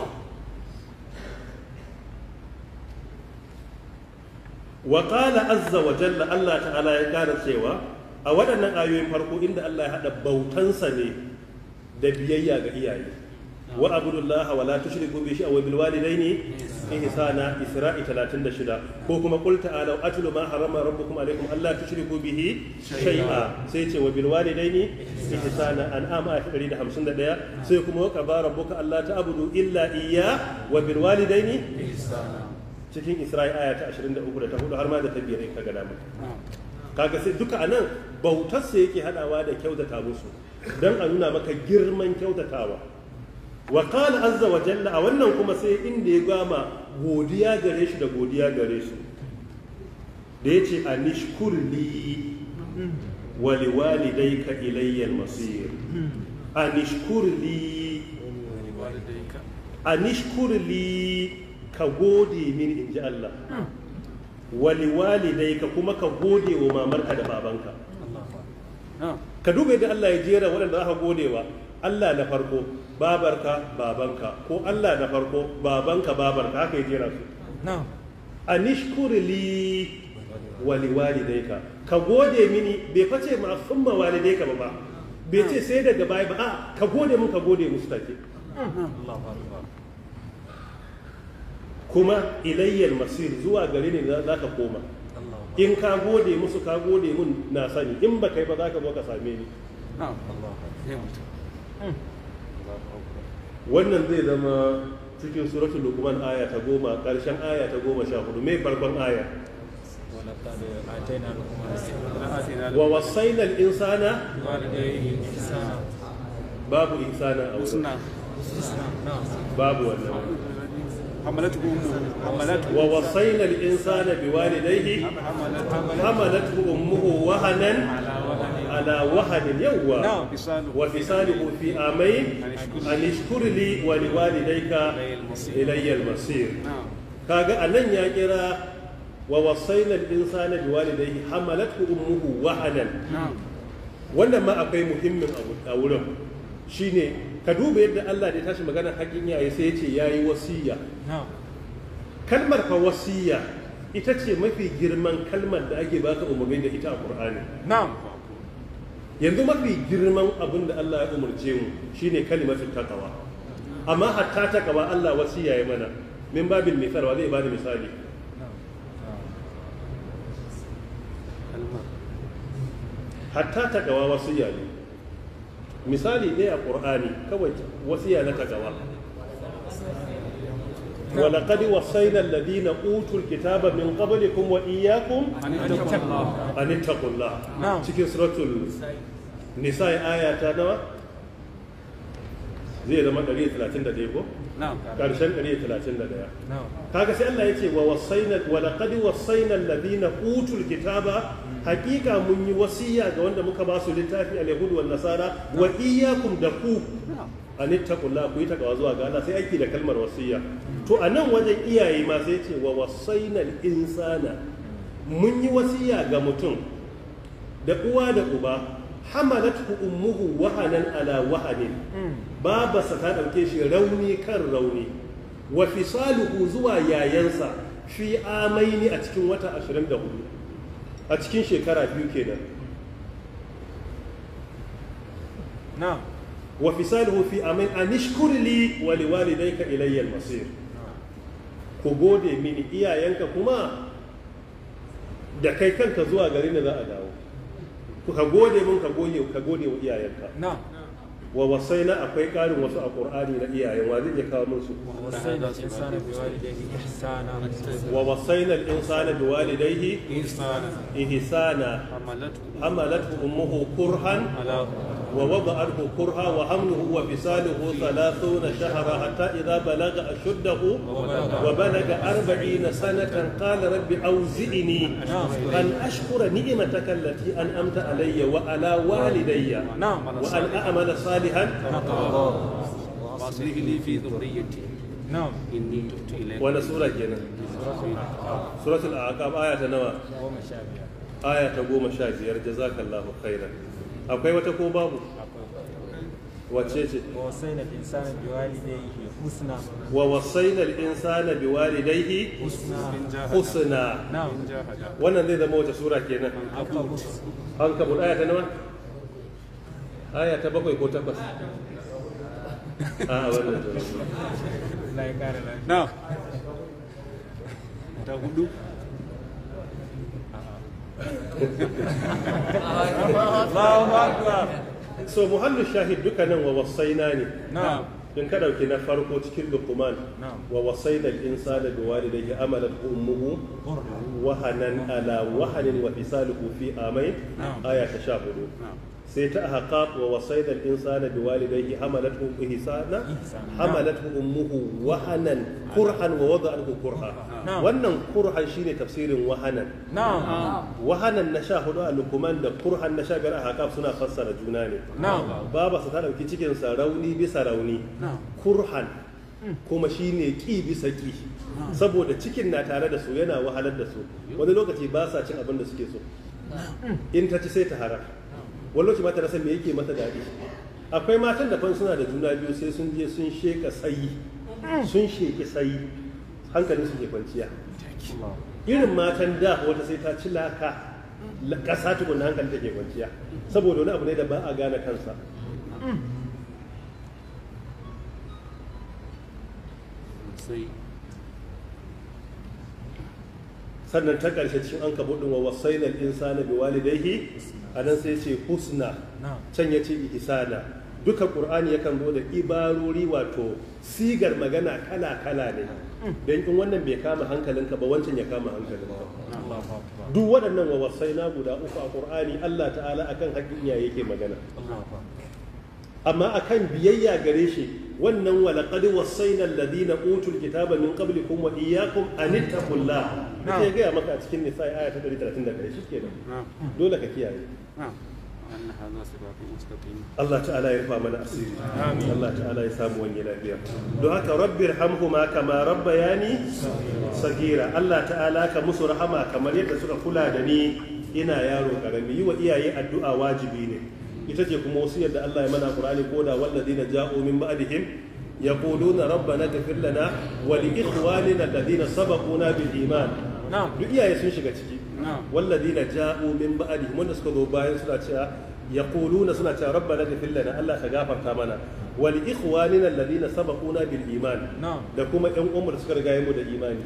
Wa qala azza wa jalla, Allah ta'ala ya kara cewa a waɗannan ayoyin farko inda Allah ya haɗa bautansa ne da biyayya ga iyaye. Wa abudullaha wa la tushriku bihi wa bil walidaini ihsana, Isra'i talatin da shida, ko kuma qul ta'ala atlu ma harama rabbukum alaykum alla tushriku bihi shay'a, sai ce wa bil walidaini ihsana, an'am ayat ɗari da hamsin da ɗaya, sai kuma wa qaba rabbuka alla ta'budu illa iyya wa bil walidaini ihsana, cikin Isra'i aya ta ashirin da uku da ta hudu har ma da ta biyar in ka gada maka. Kaga sai duka anan bautarsa yake hadawa da kyautata musu dan a nuna maka girman kyautatawa. Wa qala azza wa jalla, a wannan kuma sai inda ya gama godiya gare shi da godiya gare su, da yace anishkur li wa liwalidayka ilayya al-masir. Anishkur li, anishkur li, ka gode mini inji Allah, wa liwalidayka, kuma ka gode wa mamarka da babanka. Ka duba yadda Allah ya jera waɗanda aka godewa. Allah na farko, babarka, babanka, ko Allah na farko, babanka, babarka, haka ya jera su. Anishkur li wa liwalidayka, ka gode mini, bai face ma summa walidayka ba ba, bai ce sai daga baya ba, a ka gode mun, ka gode musu take. Kuma ilayyal masir, zuwa gare ni za ka koma. In ka gode musu, ka gode mun, na sani, in ba kai ba za ka zo ka same ni. Wannan zai zama cikin suratul Luqman aya ta goma, ƙarshen aya ta goma sha hudu. Mai farkon aya? Wa wasaina al-insana babu ihsana a wurin, babu wannan. wa wasaina al-insana biwalidayhi hamalathu ummuhu wahanan ala wahanin, yawwa, wa fisaluhu fi amayn an ishkur li wa liwalidayka ilayya al-masir. Kaga anan ya kira wa wasaina al-insana biwalidayhi hamalathu ummuhu wahanan. Wannan ma akwai muhimmin abu a wurin, shine ka duba yadda Allah da ya tashi maganar haƙƙin iyaye sai ya ce yayi wasiya kalmar fa wasiya ita ce mafi girman kalmar da ake baka umarni da ita a Qur'ani na'am yanzu mafi girman abin da Allah ya umarce mu shine kalimatut taqwa amma hatta taqwa Allah wasiya ya mana min babil misal wa zai bada misali hatta taqwa wasiya ne misali ne a Qur'ani kawai wasiya na taqwa ولقد وصينا الذين أوتوا الكتاب من قبلكم وإياكم أن اتقوا الله cikin suratul nisa aya ta nawa zai zama ɗari talatin da ɗaya ko karshen ɗari talatin da ɗaya kaga sai Allah yace wa wasaina wa laqad wasaina alladhina utul kitaba hakika mun yi wasiya ga wanda muka ba su littafi al-yahud wan nasara wa iyyakum da ku an ittaqullah ku yi takawa zuwa ga Allah sai aiki da kalmar wasiya to a nan wajen iyaye ma sai ce wa wasainal insana mun yi wasiya ga mutum da uwa da uba hamalatku ummuhu wahanan ala wahanin babarsa ta dauke shi rauni kan rauni wa fisaluhu zuwa yayansa fi amaini a cikin wata ashirin da hudu a cikin shekara biyu kenan na'am wa fisaluhu fi amain anishkur li wa liwalidayka ilayya al-masir ku gode mini iyayenka kuma da kai kanka zuwa gari ne za a dawo ku ka gode mun ka gode ka gode wa iyayenka na'am wa wasaina akwai karin wasu a Qur'ani na iyayen wa zai kawo musu wa wasaina al-insana biwalidayhi ihsana wa wasaina al-insana biwalidayhi ihsana ihsana hamalathu hamalathu ummuhu kurhan ala ووضعته كرها وحمله وفصاله ثلاثون شهرا حتى إذا بلغ أشده وبلغ أربعين سنة قال رب أوزعني أن أشكر نعمتك التي أنعمت علي وعلى والدي وأن أعمل صالحا وأصلح لي في ذريتي نعم إني تبت إليك وأنا سورة جنة سورة الأعقاب آية نوى آية قوم شاجر جزاك الله خيرا akwai wata ko babu wacce ce wa wasaina al-insana biwalidayhi husna wa wasaina al-insana biwalidayhi husna husna na'am wannan zai zama wata sura kenan an kabul aya ta nawa aya ta bakwai ko takwas a wannan Allah ya kare lafiya na'am ta hudu Allahu akbar so muhallu shahid dukkanin wa wasaina ne na'am in ka dauki na farko cikin luqman wa wasaina al-insana biwalidayhi amalat ummuhu wahanan ala wahanin wa fisaluhu fi amain aya ta sha hudu sai ta ahqaq wa wasaina al-insana biwalidayhi hamalathu ihsana hamalathu ummuhu wahanan kurhan wa wada'ahu kurha wannan kurhan shine tafsirin wahanan na'am wahanan na sha hudu a lukuman da kurhan na sha biyar a haƙaf suna fassara juna ne na'am baba su ta ɗauki cikinsa rauni bisa rauni kurhan kuma shine ƙi bisa ƙi saboda cikin na tare da su yana wahalar da su wani lokaci ba sa cin abin da suke so in ta ci sai ta harar wani lokaci ba ta rasa me yake mata daɗi akwai matan da fan suna da juna biyu sai sun je sun sheka sayi sun sheki sayi hankalin su ke kwanciya irin matan da wata sai ta ci laka ƙasa tukun hankali take kwanciya saboda wani abu ne da ba a gane kansa sannan ta ƙarshe cikin an kabuɗin wa wasainal insana bi walidayhi a nan sai ce husna can ya ce ihsana duka ƙur'ani yakan zo da ibarori wato sigar magana kala-kala ne don in wannan bai kama hankalinka ba wancan ya kama hankalinka duk waɗannan wa wasaina guda uku a ƙur'ani Allah ta'ala akan haƙƙin iyaye yake magana amma akan biyayya gare shi wannan walaqad wasaina alladhina utul kitaba min qablikum wa iyyakum an ittaqullah nake ga maka a cikin nisa aya ta ɗari talatin da ɗaya shikenan dole ka kiyaye Allah ta'ala ya rufa mana asiri Allah ta'ala ya samu wani lafiya don haka rabbir hamhuma kama rabbayani sagira Allah ta'ala ka musu rahama kamar yadda suka kula da ni ina yaro karami yi wa iyaye addu'a wajibi ne ita ce kuma wasiyar da Allah ya mana Qur'ani ko da walladina ja'u min ba'dihim yaquluna rabbana ighfir lana wa li ikhwanina alladhina sabaquna bil iman duk iyaye sun shiga ciki walladina ja'u min ba'dihim wanda suka zo bayan suna cewa yaquluna suna cewa rabbana ighfir lana Allah ka gafarta mana wa li ikhwanina alladhina sabaquna bil iman da kuma ƴan uwan da suka riga mu da imani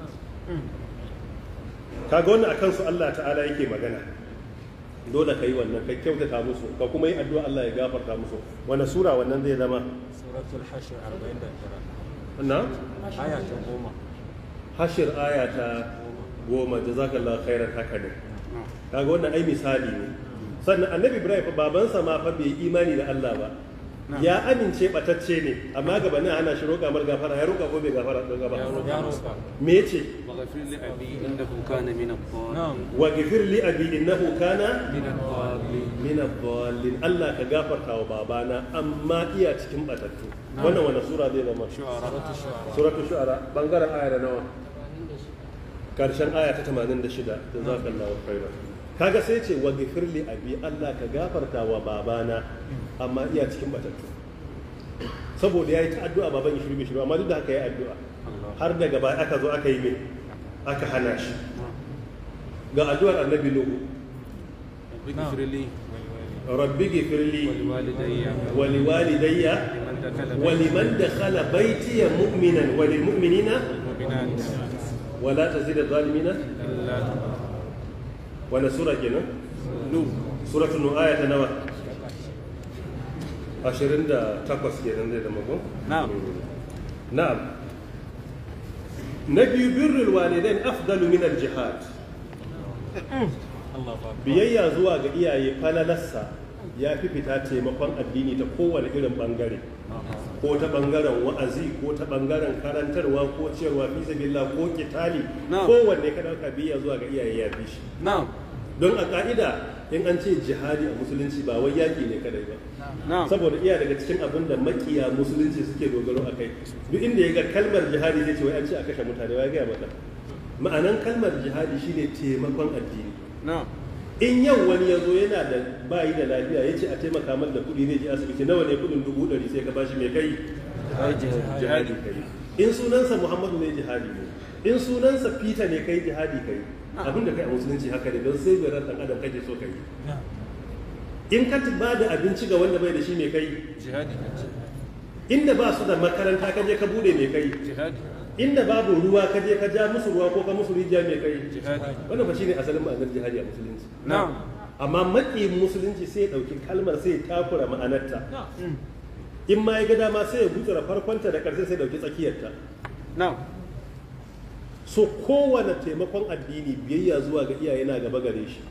kaga wannan akan su Allah ta'ala yake magana dole ka yi wannan ka kyautata musu ka kuma yi addu'a Allah ya gafarta musu wani sura wannan zai zama suratul hashr arba'in da tara na aya ta goma hashir aya ta goma jazakallahu khairan haka ne kaga wannan ai misali ne sannan annabi Ibrahim fa babansa ma fa bai imani da Allah ba ya amince batacce ne amma gabanin ana shi roƙa mar gafara ya roƙa ko bai gafara ɗin gaba ya roƙa me yace waghfir li abi innahu kana min ad-dallin wa ghfir li abi innahu kana min ad-dallin min ad-dallin Allah ka gafarta wa babana amma iya cikin batattu wannan wannan sura zai zama shu'ara suratul shu'ara bangaren aya da nawa karshen aya ta tamanin da shida jazakallahu khairan kaga sai ce wa ghfir li abi Allah ka gafarta wa babana amma iya cikin batattu saboda yayi ta addu'a baban ya shirme shirme amma duk da haka yayi addu'a har daga baya aka zo aka yi me aka hana shi ga addu'ar annabi nuhu ighfir li rabbi ghfir li walidayya wa liwalidayya wa liman dakhala baytiya mu'minan wa lil mu'minina mu'minat wa la tazid adh-dhalimina illa wa sura kenan nu suratul nuh ayata nawa ashirin da takwas kenan zai zama ko? na'am na'am na biyu birrul walidain afdalu min al-jihad biyayya zuwa ga iyaye falalarsa ya fi fita taimakon addini ta kowane irin bangare ko ta bangaren wa'azi ko ta bangaren karantarwa ko ciyarwa fi sabilillah ko kitali kowanne ka dauka biyayya zuwa ga iyaye ya fi shi na'am don a ka'ida in an ce jihadi a musulunci ba wai yaƙi ne kadai ba na'am saboda iya daga cikin abin da makiya musulunci suke dogaro a kai duk inda ya ga kalmar jihadi zai ce wai an ce a kashe mutane wai gaya maka ma'anan kalmar jihadi shine taimakon addini na'am in yau wani ya zo yana da bayi da lafiya ya ce a taimaka mar da kuɗi zai je asibiti nawa ne kuɗin dubu ɗari sai ka bashi mai kai jihadi kai in sunansa muhammadu ne jihadi ne in sunansa peter ne kai jihadi kai abin da kai a musulunci haka ne don sai bai ran ɗan adam kake so kai in ka ba da abinci ga wanda bai da shi mai kai jihadi inda ba su da makaranta ka je ka bude mai kai jihadi inda babu ruwa ka je ka ja musu ruwa ko ka musu rijiya mai kai jihadi wannan ba shine asalin ma'anar jihadi a musulunci na'am amma maƙiyin musulunci sai ya ɗauki kalmar sai ya takura ma'anarta in ma ya ga dama sai ya gutsura farkonta da ƙarshe sai ya ɗauki tsakiyarta na'am so kowane taimakon addini biyayya zuwa ga iyaye na gaba gare shi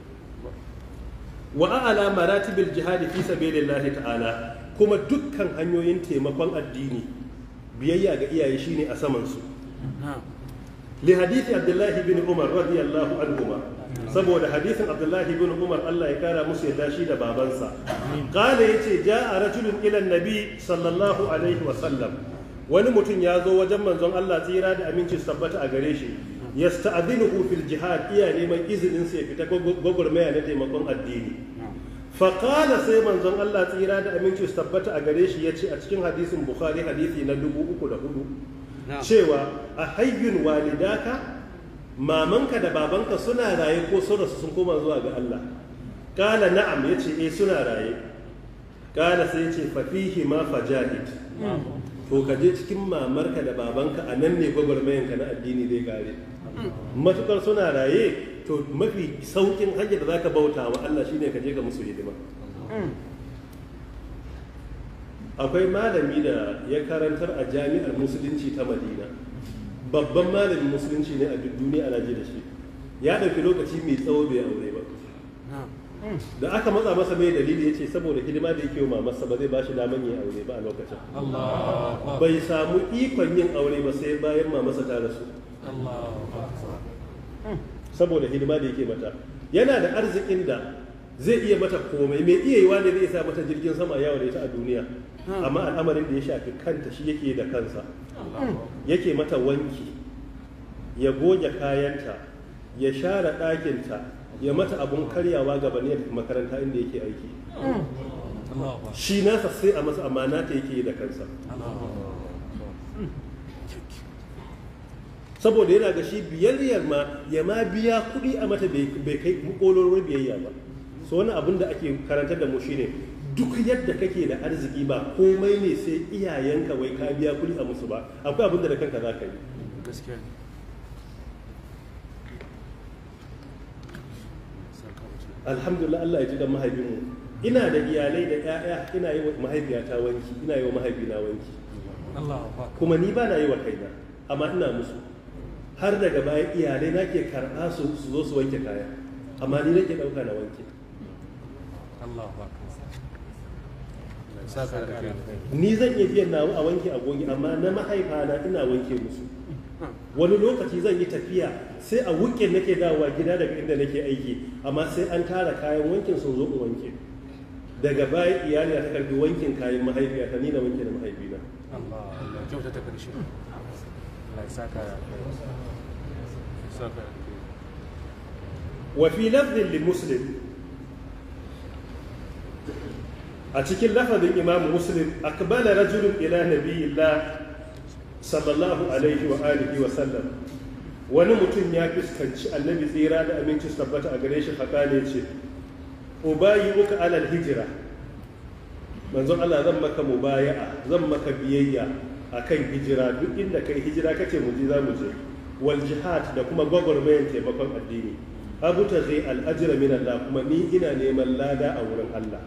wa a'ala maratibil jihadi fi sabilillahi ta'ala kuma dukkan hanyoyin taimakon addini biyayya ga iyaye shine a saman su li hadithi abdullahi bin umar radiyallahu anhuma saboda hadithin abdullahi bin umar Allah ya kara musu yadda shi da babansa qala yace ja'a rajulun ila nabi sallallahu alaihi wa sallam wani mutum ya zo wajen manzon Allah tsira da aminci su tabbata a gare shi yasta'dhinuhu fil jihad iya neman izinin sa ya fita gwagwarmaya na taimakon addini faƙala sai manzon Allah tsira da aminci su tabbata a gare shi ya ce a cikin hadisin bukhari hadisi na dubu uku da hudu cewa a hayyun walidaka mamanka da babanka suna raye ko sun rasu sun koma zuwa ga Allah ƙala na'am ya ce eh suna raye ƙala sai ya ce fafihi ma fajahid to ka je cikin mamarka da babanka a nan ne gwagwarmayanka na addini zai kare matukar suna raye to mafi saukin hanyar da za ka bauta wa Allah shine ka je ga musu hidima akwai malami da ya karantar a jami'ar musulunci ta Madina babban malamin musulunci ne a duk duniya ana ji da shi ya ɗauki lokaci mai tsawo bai aure ba da aka matsa masa mai dalili ya ce saboda hidima da yake wa mamarsa ba zai ba shi daman yin aure ba a lokacin bai samu ikon yin aure ba sai bayan mamarsa ta rasu saboda hidima da yake mata yana da arzikin da zai iya mata komai mai iya yiwa ne zai sa mata jirgin sama yawo da ita a duniya amma al'amarin da ya shafi kanta shi yake da kansa yake mata wanki ya goge kayanta ya share ɗakinta ya mata abun karyawa gabani da makaranta inda yake aiki shi nasa sai a masa amana ta yake yi da kansa saboda yana ga shi biyayyar ma ya ma biya kuɗi a mata bai kai kololuwar biyayya ba so wani abin da ake karantar da mu shine duk yadda kake da arziki ba komai ne sai iyayenka wai ka biya kuɗi a musu ba akwai abin da da kanka za ka yi gaskiya ne alhamdulillah Allah ya ji dan mahaifinmu ina da iyalai da 'ya'ya ina yi wa mahaifiyata wanki ina yi wa mahaifina wanki kuma ni ba na yi wa kaina amma ina musu har daga baya iyalai na ke karɓa su su zo su wanke kaya amma ni nake ɗauka na wanke ni zan iya biyan nawa a wanke agogi amma na mahaifana ina wanke musu wani lokaci zan yi tafiya sai a wuke nake dawowa gida daga inda nake aiki amma sai an tara kayan wankin sun zo in wanke daga baya iyali ta karbi wankin kayan mahaifiyata ni na wanke da mahaifina Allah kyauta ta karshe Allah ya saka ya saka wa fi lafdhin li muslim a cikin lafazin imam muslim akbala rajulun ila nabiyillah sallallahu alaihi wa alihi wa sallam wani mutum ya fuskanci annabi tsira da aminci tabbata a gare shi fakale ce ubayi uka alal hijira manzon Allah zan maka mubaya'a zan maka biyayya akan hijira duk inda kai hijira kace mu je za mu je wal jihad da kuma gwagwarmayar taimakon addini abu ta zai al'ajira min Allah kuma ni ina neman lada a wurin Allah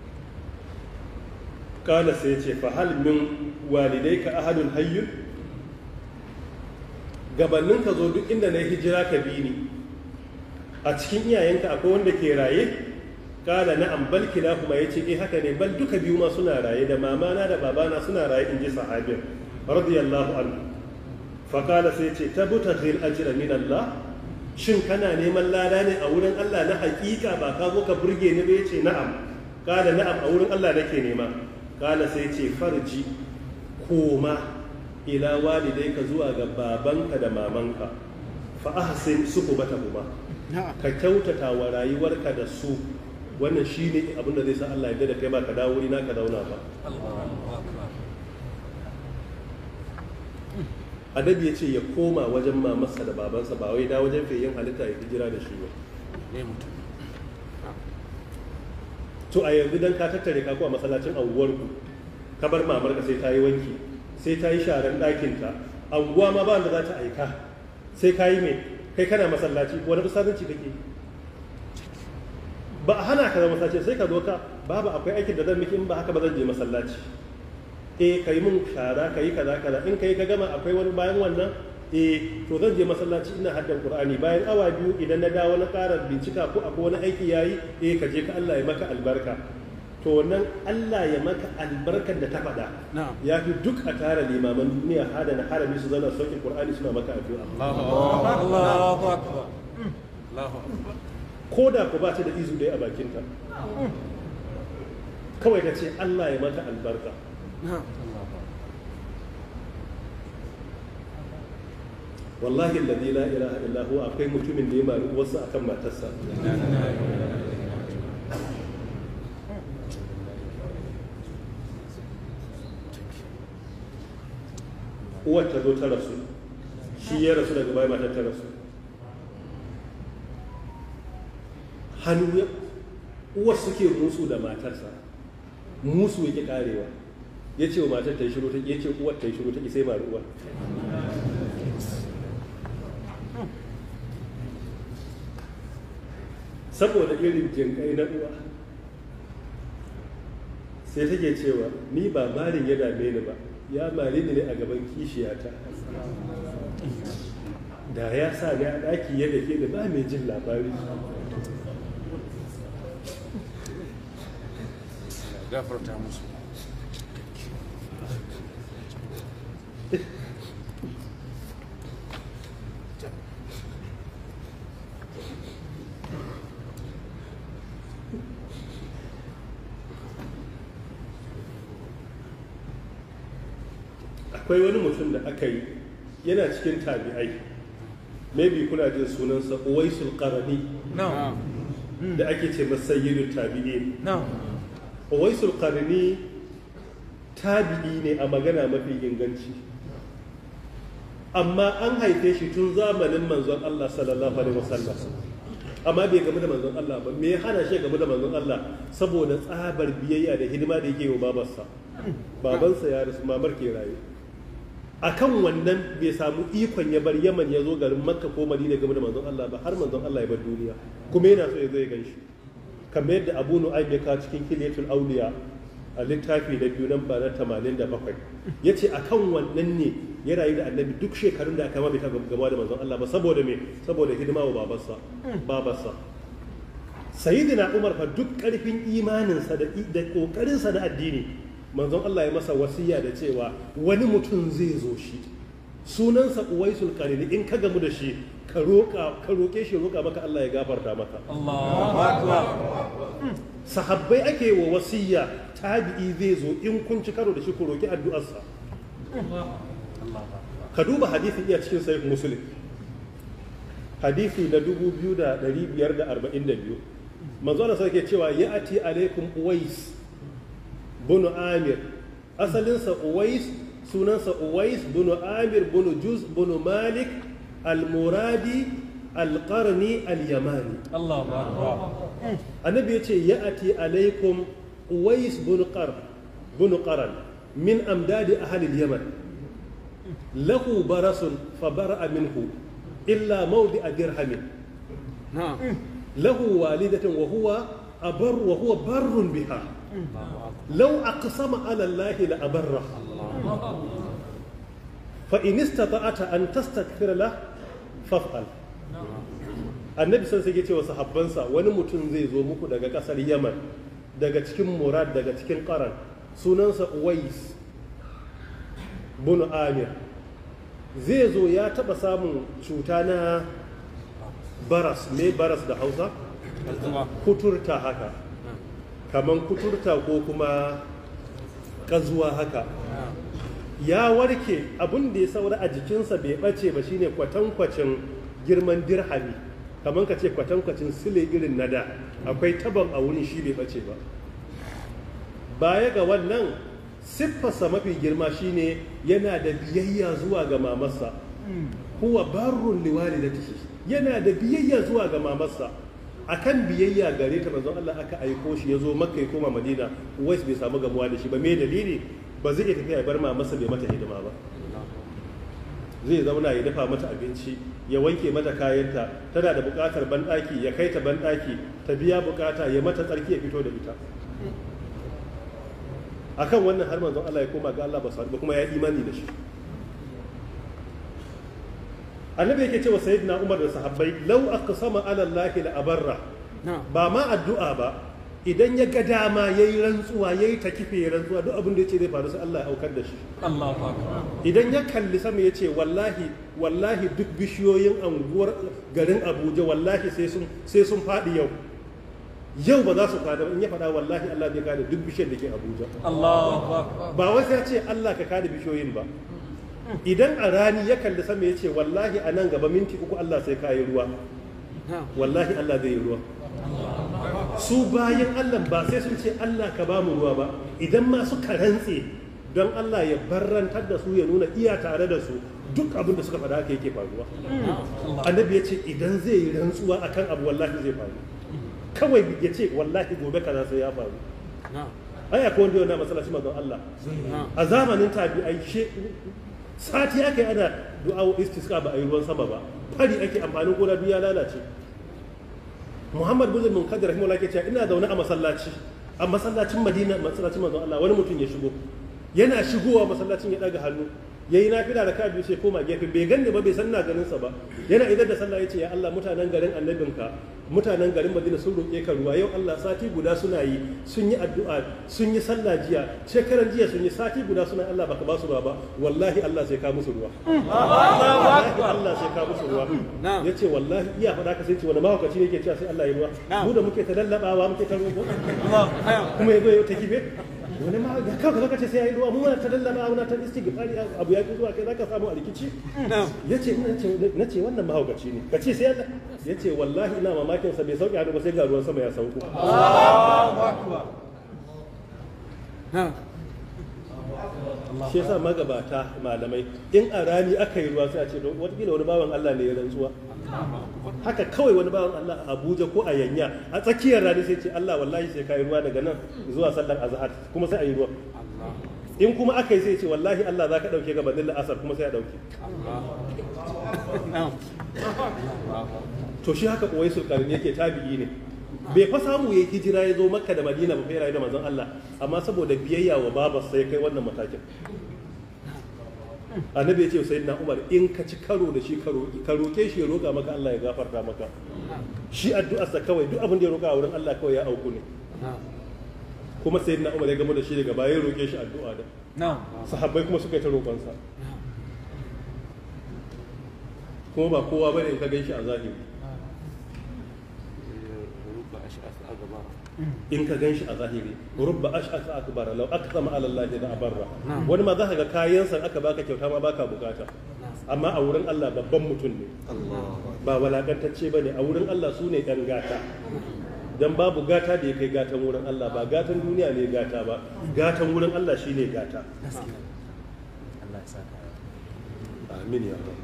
kana sai ce fa hal min walidayka ahadun hayyun gabanin ka zo duk inda na hijira ka bi ni a cikin iyayenka akwai wanda ke raye kala na'am bal kilahuma yace eh haka ne bal duka biyu ma suna raye da mamana da babana suna raye inji sahabin radiyallahu anhu fa kala sai yace tabtaghil ajra min Allah shin kana neman lada ne a wurin Allah na hakika ba ka zo ka burge ni ba yace na'am kala na'am a wurin Allah nake nema kala sai yace farji koma ila walidayka zuwa ga babanka da mamanka fa ahsin sukubatahuma ka kyautata wa rayuwarka da su wannan shi ne abinda zai sa Allah ya da kai ba ka dawo wuri na ka zauna ba adabi ya ce ya koma wajen mamarsa da babansa ba wai da wajen fiye halitta ya hijira da shi ba to a yanzu dan ka tattare ka ko a masallacin anguwarku ka bar mamarka sai ta yi wanki sai ta yi sharan ɗakinta anguwa ma ba wanda za ta aika sai ka yi mai kai kana masallaci wani ustazanci kake ba a hana ka zama masallaci sai ka zo ka babu akwai aikin da zan miki in ba haka ba zan je masallaci eh kai mun shara kai kaza kaza in kai ka gama akwai wani bayan wannan eh to zan je masallaci ina haddan qur'ani bayan awa biyu idan na dawo na ƙara bincika ko akwai wani aiki yayi eh ka je ka Allah ya maka albarka to wannan Allah ya maka albarkar da ta faɗa ya fi duk a tara limaman duniya hada na harami su zana sauƙin qur'ani suna maka addu'a Allahu akbar Allahu akbar ko da ku ba ta da izu ɗaya a bakinta kawai ka ce Allah ya mata albarka wallahi alladhi la ilaha illa huwa akwai mutumin da ya mari wasu akan matarsa uwar ta zo ta rasu shi ya rasu daga baya matar ta rasu hannu uwar suke musu da matarsa musu yake karewa ya ce wa matar ta yi shiru ta ya ce uwar ta yi shiru ta sai mari uwar saboda irin jinkai na uwa sai take cewa ni ba marin ya dame ni ba ya mari ni ne a gaban kishiyata da ya sa ni a ɗaki yadda ke da ba mai jin labari gafarta musu akwai wani mutum da aka yi yana cikin tabi'ai maybe kuna jin sunansa Uwaisul Qarani No. da ake ce masa sayyidul tabi'in. No. Uwaisul Qarani tabi'i ne a magana mafi inganci, amma an haife shi tun zamanin manzon Allah sallallahu alaihi wasallam, amma bai gamu da manzon Allah ba. Me ya hana shi gamu da manzon Allah? Saboda tsabar biyayya da hidima da yake wa babarsa. Babansa ya rasu, mamar ke raye. Akan wannan bai samu ikon ya bar Yaman ya zo garin Makka ko Madina game da manzon Allah ba, har manzon Allah ya bar duniya, kuma yana so ya zo ya ganshi. Kamar yadda Abu Nu'aym ya kawo cikin Hilyatul Awliya a littafi da biyu nan ba na tamanin da bakwai, yace akan wannan ne ya rayu da Annabi duk shekarun da aka ma bai ta gaba da manzon Allah ba. Saboda me? Saboda hidima wa babarsa babarsa Sayyidina Umar fa duk karfin imaninsa da da kokarinsa na addini, manzon Allah ya masa wasiya da cewa wani mutum zai zo shi sunansa Uwaisul Qarani, in ka gamu da shi ka roƙa ka roƙe shi roƙa maka Allah ya gafarta maka. Allahu Akbar. Sahabbai ake wa wasiya, tabi'i zai zo in kun ci karo da shi ku roƙi addu'arsa. Ka duba hadisi iya cikin sahih Muslim, hadisi na dubu biyu da ɗari biyar da arba'in da biyu, manzon Allah sai ke cewa ya'ati alaikum Uwais bunu Amir, asalinsa Uwais, sunansa Uwais bunu Amir bunu Juz bunu Malik al-Muradi al-Qarni al-Yamani. Allahu Akbar. Annabi ya ce ya'ati alaikum Uwais bunu Qar bunu Qaran min amdadi ahli al-Yaman, lahu barasun fa bara'a minhu illa mawdi'a dirhamin, Na'am. lahu walidatun wa huwa abar wa huwa barrun biha, law aqsama ala Allah la abarra, fa in istata'ata an tastakthira lah faf'al. Annabi sai ya ce wa sahabbansa, wani mutum zai zo muku daga kasar Yaman, daga cikin Murad, daga cikin Qaran, sunansa Uwais bin Amir. Zai zo ya taba samun cuta na baras, me baras da Hausa? Kuturta haka, kaman kuturta ko kuma kazuwa haka. Ya warke, abin da ya saura a jikinsa bai bace ba shine kwatankwacin girman dirhami, kaman ka ce kwatankwacin sile irin na da, akwai taban a wurin shi bai bace ba. Baya ga wannan, siffarsa mafi girma shine yana da biyayya zuwa ga mamarsa, huwa barrun liwalidatihi, yana da biyayya zuwa ga mamarsa. Akan biyayya gare ta manzon Allah aka aiko shi ya zo Makka ya koma Madina. Uwais bai samu gamuwa da shi ba, me dalili? Ba zai iya tafiya ya bar mamarsa bai mata hidima ba. Zai zauna ya dafa mata abinci, ya wanke mata kayanta, tana da buƙatar banɗaki ya kai ta banɗaki, ta biya buƙata ya mata tsarki ya fito da ita. Akan wannan har manzon Allah ya koma ga Allah ba sa ba, kuma ya imani da shi. Annabi yake cewa sayyidina Umar da sahabbai, law aqsama ala Allah la abarra, ba ma addu'a ba, idan ya ga dama yayi rantsuwa yayi takife rantsuwa, duk abin da yace zai faru sai Allah ya aukar da shi. Allahu akbar. Idan ya kalli sama yace wallahi wallahi duk bishiyoyin anguwar garin Abuja wallahi sai sun sai sun fadi yau. Yau ba za su kada, in ya faɗa wallahi Allah zai kada duk bishiyar da ke Abuja. Allahu akbar. Ba wai sai ya ce Allah ka kada bishiyoyin ba. Idan a rani ya kalli sama ya ce wallahi a nan gaba minti uku Allah sai ka yi ruwa, wallahi Allah zai yi ruwa. Su bayan Allah ba sai sun ce Allah ka ba mu ruwa ba, idan ma suka rantse don Allah ya barrantar da su ya nuna iya tare da su, duk abin da suka faɗa haka yake faruwa. Annabi ya ce idan zai yi rantsuwa akan abu wallahi zai faru, kawai ya ce wallahi gobe kaza sai ya faru. Ai akwai wanda yana masallaci manzon Allah a zamanin tabi'ai, sati aka yi ana du'a istisqa ba a yi ruwan sama ba, fari ake amfanin gona duk ya lalace. Muhammad bin Munkadir rahimahullah ke cewa ina zaune a masallaci a masallacin Madina, masallacin manzon Allah, wani mutum ya shigo, yana shigowa masallacin ya daga hannu yayi nafila da ka biyu sai koma gefe, bai ganni ba, bai san na ganin sa ba. Yana idan da sallah yace ya Allah, mutanen garin annabinka, mutanen garin Madina sun roƙe ka ruwa, yau Allah sati guda suna yi, sun yi addu'a, sun yi sallah jiya, shekaran jiya sun yi, sati guda suna Allah baka ba su ruwa ba, wallahi Allah sai ka musu ruwa. Wallahi Allah sai ka musu ruwa. Yace wallahi iya faɗa ka sai ce wani mahaukaci ne yake cewa sai Allah ya ruwa. Mu da muke ta lallabawa muke ta roƙo. Kuma yazo ya ta kife. wani ma ga kawai zaka ce sai yayi du'a mu muna ta dallaba muna ta istighfari abu ya ki zuwa kai zaka samu a rikici yace na ce wannan mahaukaci ne kace sai Allah yace wallahi ina mamakin sa bai sauki hannu ba sai ga ruwan sama ya sauko Allahu akbar shi yasa magabata malamai in a rani aka yi ruwa sai a ce wataƙila wani bawan Allah ne ya rantsuwa haka kawai wani bawan Allah a Abuja ko a Yanya a tsakiyar rani sai ce Allah wallahi sai ka yi ruwa daga nan zuwa sallar azhar kuma sai a yi ruwa in kuma aka yi sai ce wallahi Allah za ka ɗauke gabanin la'asar kuma sai a ɗauke to shi haka Uwaisul Qarni yake tabi'i ne bai fa samu yayi hijira ya zo Makka da Madina ba fa rayu da manzon Allah amma saboda biyayya wa babarsa ya kai wannan matakin annabi ya ce sayyidina Umar in ka ci karo da shi ka roke shi ya roka maka Allah ya gafarta maka shi addu'arsa kawai duk abin da ya roka a wurin Allah kawai ya auku ne kuma sayyidina Umar ya gama da shi daga baya ya roke shi addu'a da sahabbai kuma suka yi ta roƙonsa kuma ba kowa bane in ka gan shi a zahiri in ka gan shi a zahiri rubba ash'asa akbar law aqsama ala Allah da abarra wani ma za ka ga kayan san aka baka kyauta ma baka bukata amma a wurin Allah babban mutum ne ba walakantacce bane a wurin Allah su ne ɗan gata dan babu gata da ya kai gatan wurin Allah ba gatan duniya ne gata ba gatan wurin Allah shine gata Allah ya saka amin ya rabb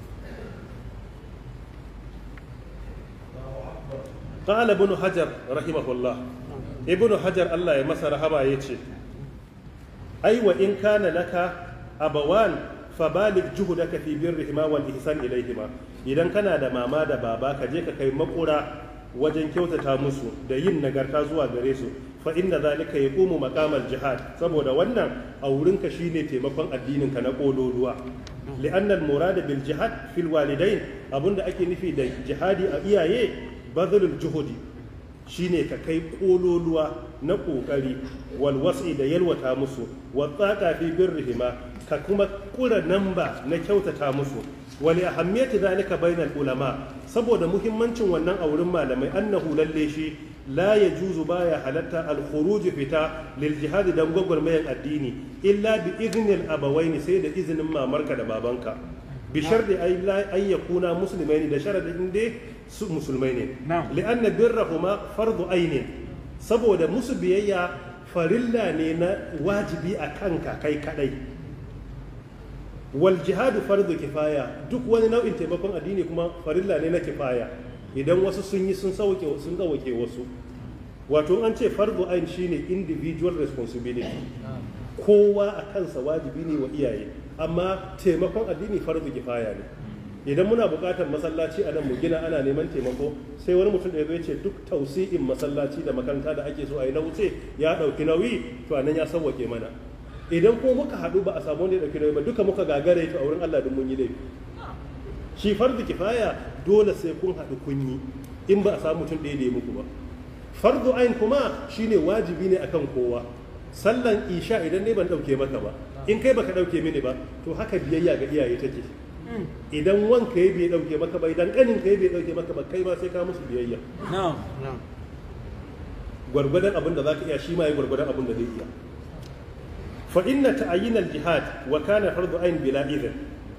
قال ابن حجر رحمه الله ابن حجر الله يمسى رحمه يتي أي وإن كان لك أبوان فبالغ جهدك في برهما والإحسان إليهما إذا كان da mama da baba ka je ka kai makura wajen kyautata musu da yin nagarta zuwa gare su fa inna zalika yaqumu maqamal jihad saboda wannan a wurinka shine taimakon addinin ka na kololuwa li'anna al-murad bil jihad fil walidain abunda ake nufi da jihadi a iyaye bazalul juhudi shine ka kai kololuwa na kokari wal wasi da yalwata musu wa tsaka fi birrihima ka kuma kura namba na kyautata musu wali ahammiyati zalika bainal ulama saboda muhimmancin wannan a wurin malamai annahu lalle shi la yajuzu baya halatta al khuruj fita lil jihad dan gwagwarmayan addini illa bi idnil abawaini sai da izinin mamarka da babanka bi sharɗi an yakuna musulmai da sharadin dai su musulmai ne li'anna birrahuma fardu ainin saboda musu biyayya farilla ne na wajibi a kanka kai kadai wal jihadu fardu kifaya duk wani nau'in taimakon addini kuma farilla ne na kifaya idan wasu sun yi sun sauke sun dauke wasu wato an ce fardu ain shine individual responsibility kowa a kansa wajibi ne wa iyaye amma taimakon addini farzu kifaya ne idan muna buƙatar masallaci a nan mu gina ana neman taimako sai wani mutum da ya ce duk tausi'in masallaci da makaranta da ake so a yi na wuce ya ɗauki nauyi to anan ya sauwake mana idan ko muka haɗu ba a samu wanda ya ɗauki nauyi ba duka muka gagare to a wurin Allah duk mun yi laifi shi farzu kifaya dole sai kun haɗu kun yi in ba a samu mutum ɗaya da ya muku ba farzu ain kuma shine wajibi ne akan kowa sallan isha idan ne ban ɗauke maka ba in kai baka ɗauke mini ba to haka biyayya ga iyaye take idan wanka ya bai ɗauke maka ba idan ƙanin ka ya bai ɗauke maka ba kai ma sai ka musu biyayya gwargwadon abin da za ka iya shi ma ya gwargwadon abin da zai iya fa inna ta'ayyinal jihad wa kana fardu ain bila idhin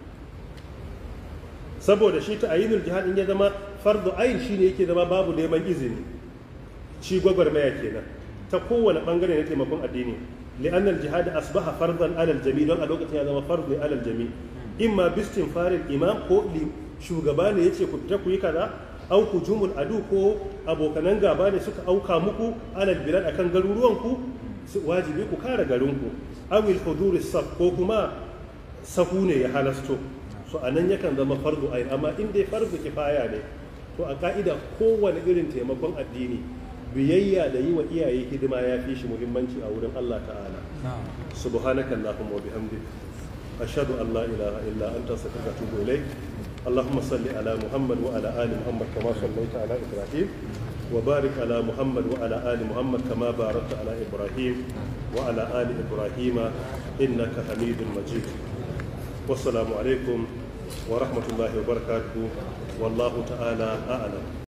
saboda shi ta'ayyinul jihad in ya zama fardu ain shine yake zama babu neman izini shi gwagwarmaya kenan ta kowane bangare na taimakon addini li'annal jihad asbaha fardan alal jami don a lokacin ya zama fardu alal jami imma bistin farin imam ko shugaba ne yace ku fita ku yi kaza au hujumul adu ko abokanan gaba ne suka auka muku alal bilad akan garuruwan ku wajibi ku kare garin ku awil huduris saf ko kuma sahu ne ya halasto so anan yakan zama fardu ayin amma in dai fardu kifaya ne to a ka'ida kowane irin taimakon addini biyayya da yi wa iyaye hidima ya fi shi muhimmanci a wurin Allah ta'ala subhanaka allahumma wa bihamdik ashhadu an la ilaha illa anta astaghfiruka wa atubu ilayk اللهم صل على محمد وعلى ال محمد كما صليت على ابراهيم وبارك على محمد وعلى ال محمد كما باركت على ابراهيم وعلى ال ابراهيم انك حميد مجيد والسلام عليكم ورحمه الله وبركاته والله تعالى اعلم